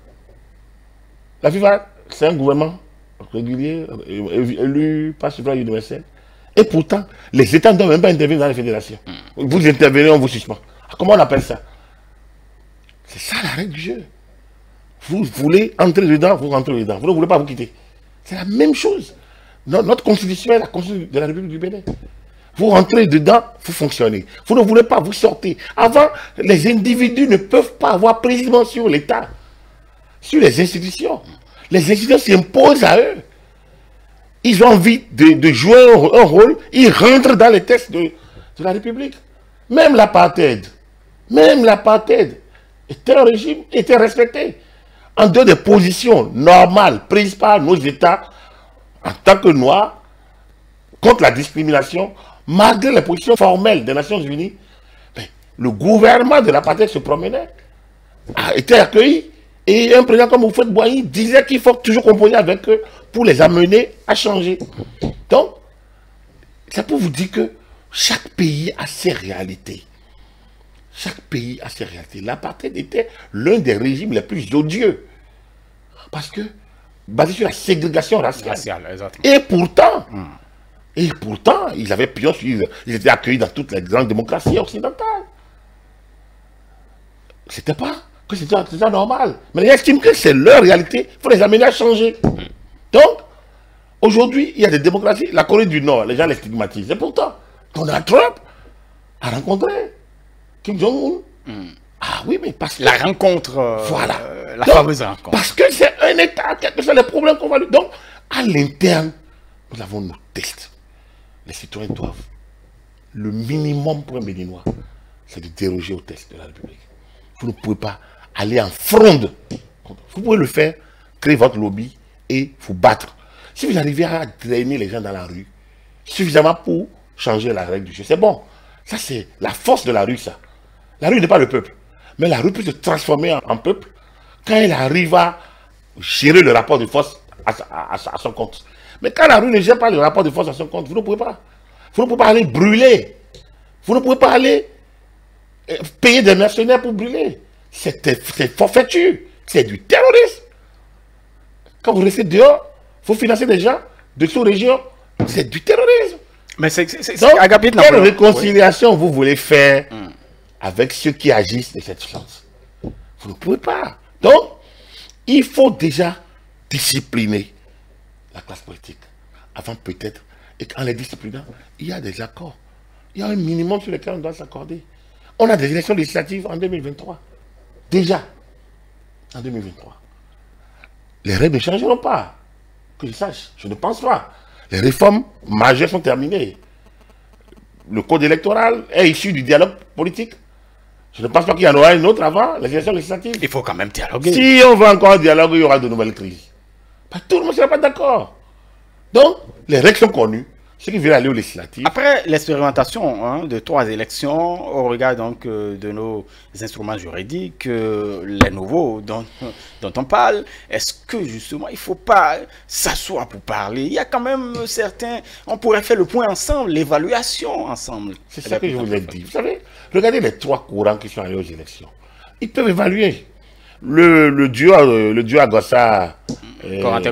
La FIFA, c'est un gouvernement régulier, élu par suffrage universel. Et pourtant, les États ne doivent même pas intervenir dans les fédérations. Vous intervenez, on vous suspend. Comment on appelle ça? C'est ça la règle du jeu. Vous voulez entrer dedans, vous rentrez dedans. Vous ne voulez pas vous quitter. C'est la même chose. Notre constitution est la constitution de la République du Bénin. Vous rentrez dedans, vous fonctionnez. Vous ne voulez pas, vous sortez. Avant, les individus ne peuvent pas avoir précisément sur l'État, sur les institutions. Les institutions s'imposent à eux. Ils ont envie de, de jouer un, un rôle, ils rentrent dans les textes de, de la République. Même l'apartheid, même l'apartheid était un régime, était respecté. En dehors des positions normales prises par nos États en tant que Noirs contre la discrimination, malgré les positions formelles des Nations Unies, le gouvernement de l'apartheid se promenait, a été accueilli. Et un président comme Houphouët Boigny disait qu'il faut toujours composer avec eux pour les amener à changer. Donc, c'est pour vous dire que chaque pays a ses réalités. Chaque pays a ses réalités. L'apartheid était l'un des régimes les plus odieux. Parce que, basé sur la ségrégation raciale. Raciale, exactement. Et pourtant, hmm. et pourtant, ils avaient pion sur, ils étaient accueillis dans toutes les grandes démocraties occidentales. C'était pas que c'était normal. Mais ils estiment que c'est leur réalité, il faut les amener à changer. Donc, aujourd'hui, il y a des démocraties. La Corée du Nord, les gens les stigmatisent. Et pourtant, Donald Trump a rencontré Kim Jong-un. Mm. Ah oui, mais parce que... La rencontre, euh, voilà. Euh, la Donc, fameuse rencontre. Parce que c'est un État, quels que soient les problèmes qu'on va lui... Donc, à l'interne, nous avons nos tests. Les citoyens doivent... Le minimum pour un Béninois, c'est de déroger aux tests de la République. Vous ne pouvez pas aller en fronde. Vous pouvez le faire, créer votre lobby et vous battre. Si vous arrivez à drainer les gens dans la rue, suffisamment pour changer la règle du jeu, c'est bon. Ça, c'est la force de la rue, ça. La rue n'est pas le peuple. Mais la rue peut se transformer en, en peuple quand elle arrive à gérer le rapport de force à, à, à, à son compte. Mais quand la rue ne gère pas le rapport de force à son compte, vous ne pouvez pas. Vous ne pouvez pas aller brûler. Vous ne pouvez pas aller payer des mercenaires pour brûler. C'est forfaiture. C'est du terrorisme. Quand vous restez dehors, vous financez des gens de sous-région, c'est du terrorisme. Mais c'est Agapit. Quelle réconciliation oui. vous voulez faire mm. avec ceux qui agissent de cette sorte? Vous ne pouvez pas. Donc, il faut déjà discipliner la classe politique. Avant peut-être, et qu'en les disciplinant, il y a des accords. Il y a un minimum sur lequel on doit s'accorder. On a des élections législatives en deux mille vingt-trois. Déjà, en deux mille vingt-trois. Les règles ne changeront pas. Que je sache, je ne pense pas. Les réformes majeures sont terminées. Le code électoral est issu du dialogue politique. Je ne pense pas qu'il y en aura une autre avant les élections législatives. Il faut quand même dialoguer. Si on veut encore un dialogue, il y aura de nouvelles crises. Pas tout le monde ne sera pas d'accord. Donc, les règles sont connues. Ceux qui veulent aller aux législatives. Après l'expérimentation hein, de trois élections, au regard donc euh, de nos instruments juridiques, euh, les nouveaux dont, dont on parle, est-ce que justement il ne faut pas s'asseoir pour parler? Il y a quand même certains, on pourrait faire le point ensemble, l'évaluation ensemble. C'est ça que je voulais dire. Vous savez, regardez les trois courants qui sont allés aux élections. Ils peuvent évaluer. Le, le duo, euh, le duo Agossa, Corentin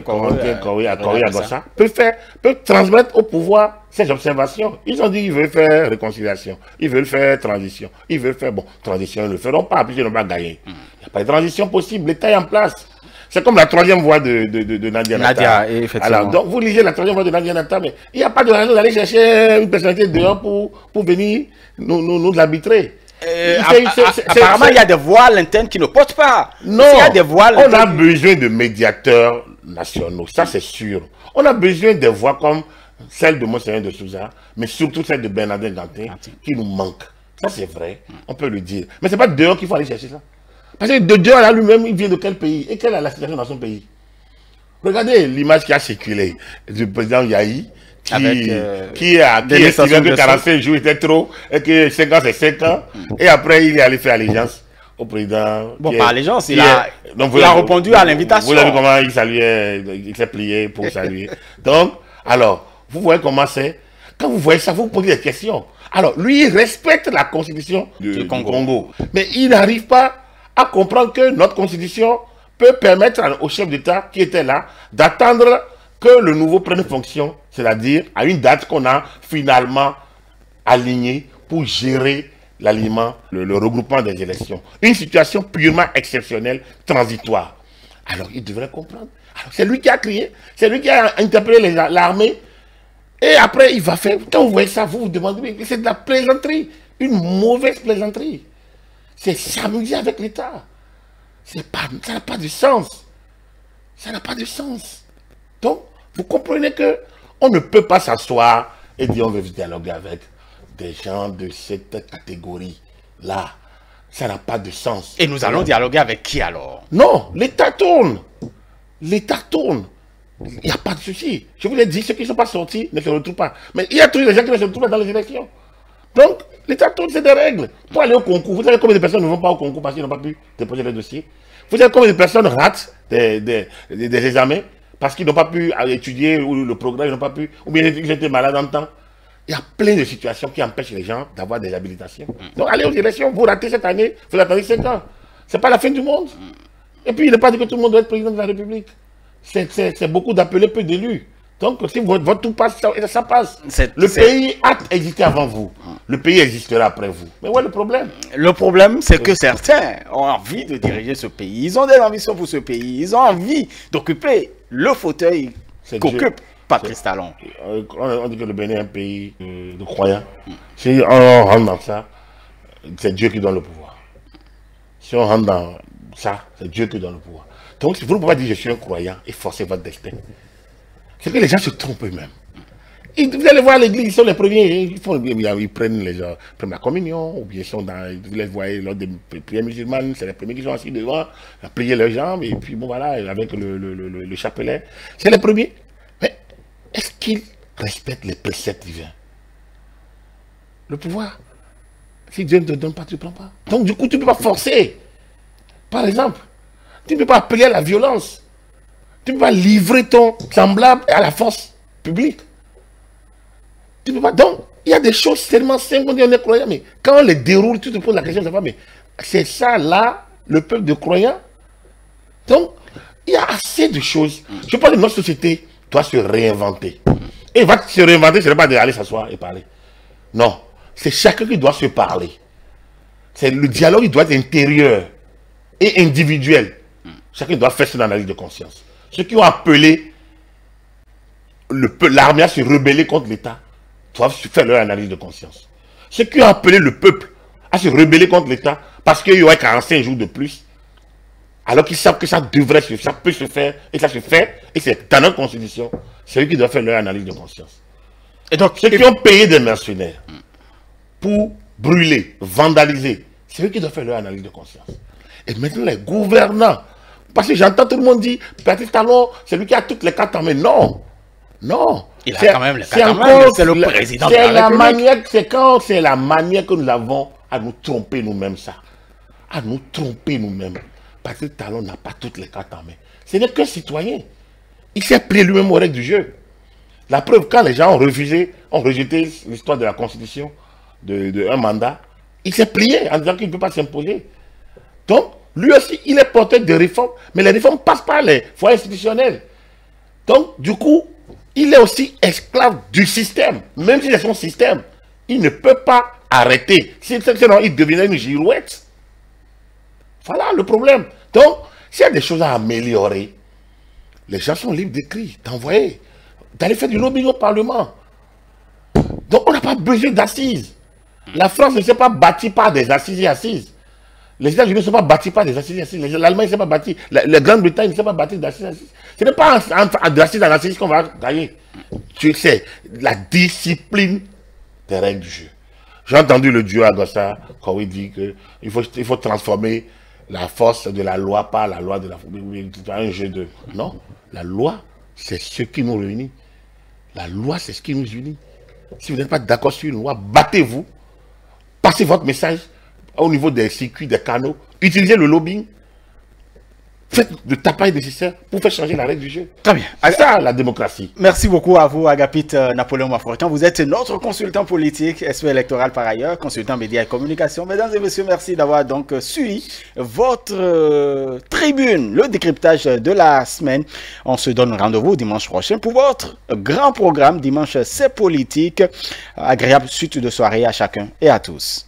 Agossa, peut faire, peut transmettre au pouvoir ces observations. Ils ont dit qu'ils veulent faire réconciliation, ils veulent faire transition, ils veulent faire, bon, transition, ils ne le feront pas, puisqu'ils n'ont pas gagné. Il mm. n'y a pas de transition possible, l'État est en place. C'est comme la troisième voie de, de, de, de Nadia Nata. Nadia, effectivement. Alors, donc vous lisez la troisième voie de Nadia Nata, mais il n'y a pas de raison d'aller chercher une personnalité dehors pour, pour venir nous, nous, nous l'arbitrer. Euh, apparemment, il y a des voiles internes qui ne portent pas. Non, il y a des voiles on a besoin de médiateurs nationaux, ça c'est sûr. On a besoin de voix comme celle de Monseigneur de Souza, mais surtout celle de Bernardin Dantin, qui nous manque. Ça c'est vrai, on peut le dire. Mais c'est pas dehors qu'il faut aller chercher ça. Parce que de dehors là lui-même, il vient de quel pays? Et quelle est la situation dans son pays? Regardez l'image qui a circulé du président Yahi, qui, Avec, euh, qui a qui estimé que quarante-cinq jours était trop, et que cinq ans c'est cinq ans, mm. et après il est allé faire allégeance au président. Bon, pas allégeance, il, a, est, donc, il a répondu à l'invitation. Vous avez vu comment il saluait, il s'est plié pour saluer. Donc, alors, vous voyez comment c'est. Quand vous voyez ça, vous vous posez des questions. Alors, lui, il respecte la constitution de, du, Congo. du Congo, mais il n'arrive pas à comprendre que notre constitution peut permettre au chef d'État qui était là d'attendre que le nouveau prenne fonction, c'est-à-dire à une date qu'on a finalement alignée pour gérer l'alignement, le, le regroupement des élections. Une situation purement exceptionnelle, transitoire. Alors, il devrait comprendre. C'est lui qui a crié, c'est lui qui a interpellé l'armée. Et après, il va faire... Quand vous voyez ça, vous vous demandez, mais c'est de la plaisanterie, une mauvaise plaisanterie. C'est s'amuser avec l'État. Ça n'a pas de sens. Ça n'a pas de sens. Donc, vous comprenez que on ne peut pas s'asseoir et dire on veut dialoguer avec des gens de cette catégorie-là. Ça n'a pas de sens. Et nous allons dialoguer avec qui alors? Non, l'État tourne. L'État tourne. Il n'y a pas de souci. Je vous l'ai dit, ceux qui ne sont pas sortis ne se retrouvent pas. Mais il y a toujours des gens qui ne se retrouvent pas dans les élections. Donc, l'État tourne, c'est des règles. Pour aller au concours, vous savez combien de personnes ne vont pas au concours parce qu'ils n'ont pas pu déposer les dossiers? Vous savez combien de personnes ratent des, des, des, des examens parce qu'ils n'ont pas pu étudier ou le programme, ils n'ont pas pu, ou bien ils étaient malades en temps. Il y a plein de situations qui empêchent les gens d'avoir des habilitations. Donc allez aux élections, vous ratez cette année, vous attendez cinq ans. Ce n'est pas la fin du monde. Et puis il n'est pas dit que tout le monde doit être président de la République. C'est beaucoup d'appelés, peu d'élus. Donc si votre, votre tout passe, ça, ça passe. Le pays a existé avant vous. Le pays existera après vous. Mais où est le problème? Le problème, c'est que certains ont envie de diriger ce pays. Ils ont des ambitions pour ce pays. Ils ont envie d'occuper le fauteuil qu'occupe Patrice Talon. On dit que le Bénin est un pays de croyants. Si on rentre dans ça, c'est Dieu qui donne le pouvoir. Si on rentre dans ça, c'est Dieu qui donne le pouvoir. Donc, vous ne pouvez pas dire je suis un croyant et forcer votre destin. C'est que les gens se trompent eux-mêmes. Vous allez voir l'église, ils sont les premiers, ils, font, ils prennent, les gens, prennent la communion, ou bien ils sont dans, vous les voyez lors des prières musulmanes, c'est les premiers qui sont assis devant, à plier leurs jambes, et puis bon voilà, avec le, le, le, le chapelet. C'est les premiers. Mais est-ce qu'ils respectent les préceptes divins? Le pouvoir, si Dieu ne te donne pas, tu ne prends pas. Donc du coup, tu ne peux pas forcer. Par exemple, tu ne peux pas appeler à la violence. Tu ne peux pas livrer ton semblable à la force publique. Tu peux pas. Donc, il y a des choses tellement simples qu'on dit on est croyant, mais quand on les déroule, tu te poses la question, mais c'est ça là, le peuple de croyants. Donc, Il y a assez de choses. Je pense que notre société doit se réinventer. Et va se réinventer, ce n'est pas d'aller s'asseoir et parler. Non, c'est chacun qui doit se parler. C'est le dialogue, il doit être intérieur et individuel. Chacun doit faire son analyse de conscience. Ceux qui ont appelé l'armée à se rebeller contre l'État doivent faire leur analyse de conscience. Ceux qui ont appelé le peuple à se rebeller contre l'État parce qu'il y aurait quarante-cinq jours de plus, alors qu'ils savent que ça devrait se faire, ça peut se faire, et ça se fait, et c'est dans notre constitution, c'est eux qui doivent faire leur analyse de conscience. Et donc, ceux qui ont payé des mercenaires pour brûler, vandaliser, c'est eux qui doivent faire leur analyse de conscience. Et maintenant, les gouvernants, parce que j'entends tout le monde dire, Patrice Talon, c'est lui qui a toutes les cartes en main. Non, non. Il a quand même les cartes en main, c'est le président de la, la manière, c'est quand c'est la manière que nous avons à nous tromper nous-mêmes, ça. À nous tromper nous-mêmes. Patrice Talon n'a pas toutes les cartes en main. Ce n'est qu'un citoyen. Il s'est plié lui-même aux règles du jeu. La preuve, quand les gens ont refusé, ont rejeté l'histoire de la Constitution, de, de un mandat, il s'est plié en disant qu'il ne peut pas s'imposer. Donc, lui aussi, il est porteur de réformes, mais les réformes passent par les foyers institutionnels. Donc, du coup, il est aussi esclave du système. Même si c'est son système, il ne peut pas arrêter. Sinon, il deviendrait une girouette. Voilà le problème. Donc, s'il y a des choses à améliorer, les gens sont libres d'écrire, d'envoyer, d'aller faire du lobbying au Parlement. Donc, on n'a pas besoin d'assises. La France ne s'est pas bâtie par des assises et assises. Les États-Unis ne sont pas bâtis par des assises et assises. L'Allemagne ne s'est pas bâtie. La, la Grande-Bretagne ne s'est pas bâtie d'assises et assises. Ce n'est pas d'assises en assises qu'on va gagner. Tu sais, la discipline des règles du jeu. J'ai entendu le duo Agossa, quand il dit qu'il faut, il faut transformer la force de la loi par la loi de la... un jeu de... Non, la loi, c'est ce qui nous réunit. La loi, c'est ce qui nous unit. Si vous n'êtes pas d'accord sur une loi, battez-vous. Passez votre message au niveau des circuits, des canaux. Utilisez le lobbying. Faites le tapage nécessaire pour faire changer la règle du jeu. Très bien. C'est ça la démocratie. Merci beaucoup à vous, Agapit Napoléon Mafortian. Vous êtes notre consultant politique, expert électoral par ailleurs, consultant médias et communication. Mesdames et messieurs, merci d'avoir donc suivi votre euh, tribune, le décryptage de la semaine. On se donne rendez-vous dimanche prochain pour votre grand programme. Dimanche, c'est politique. Agréable suite de soirée à chacun et à tous.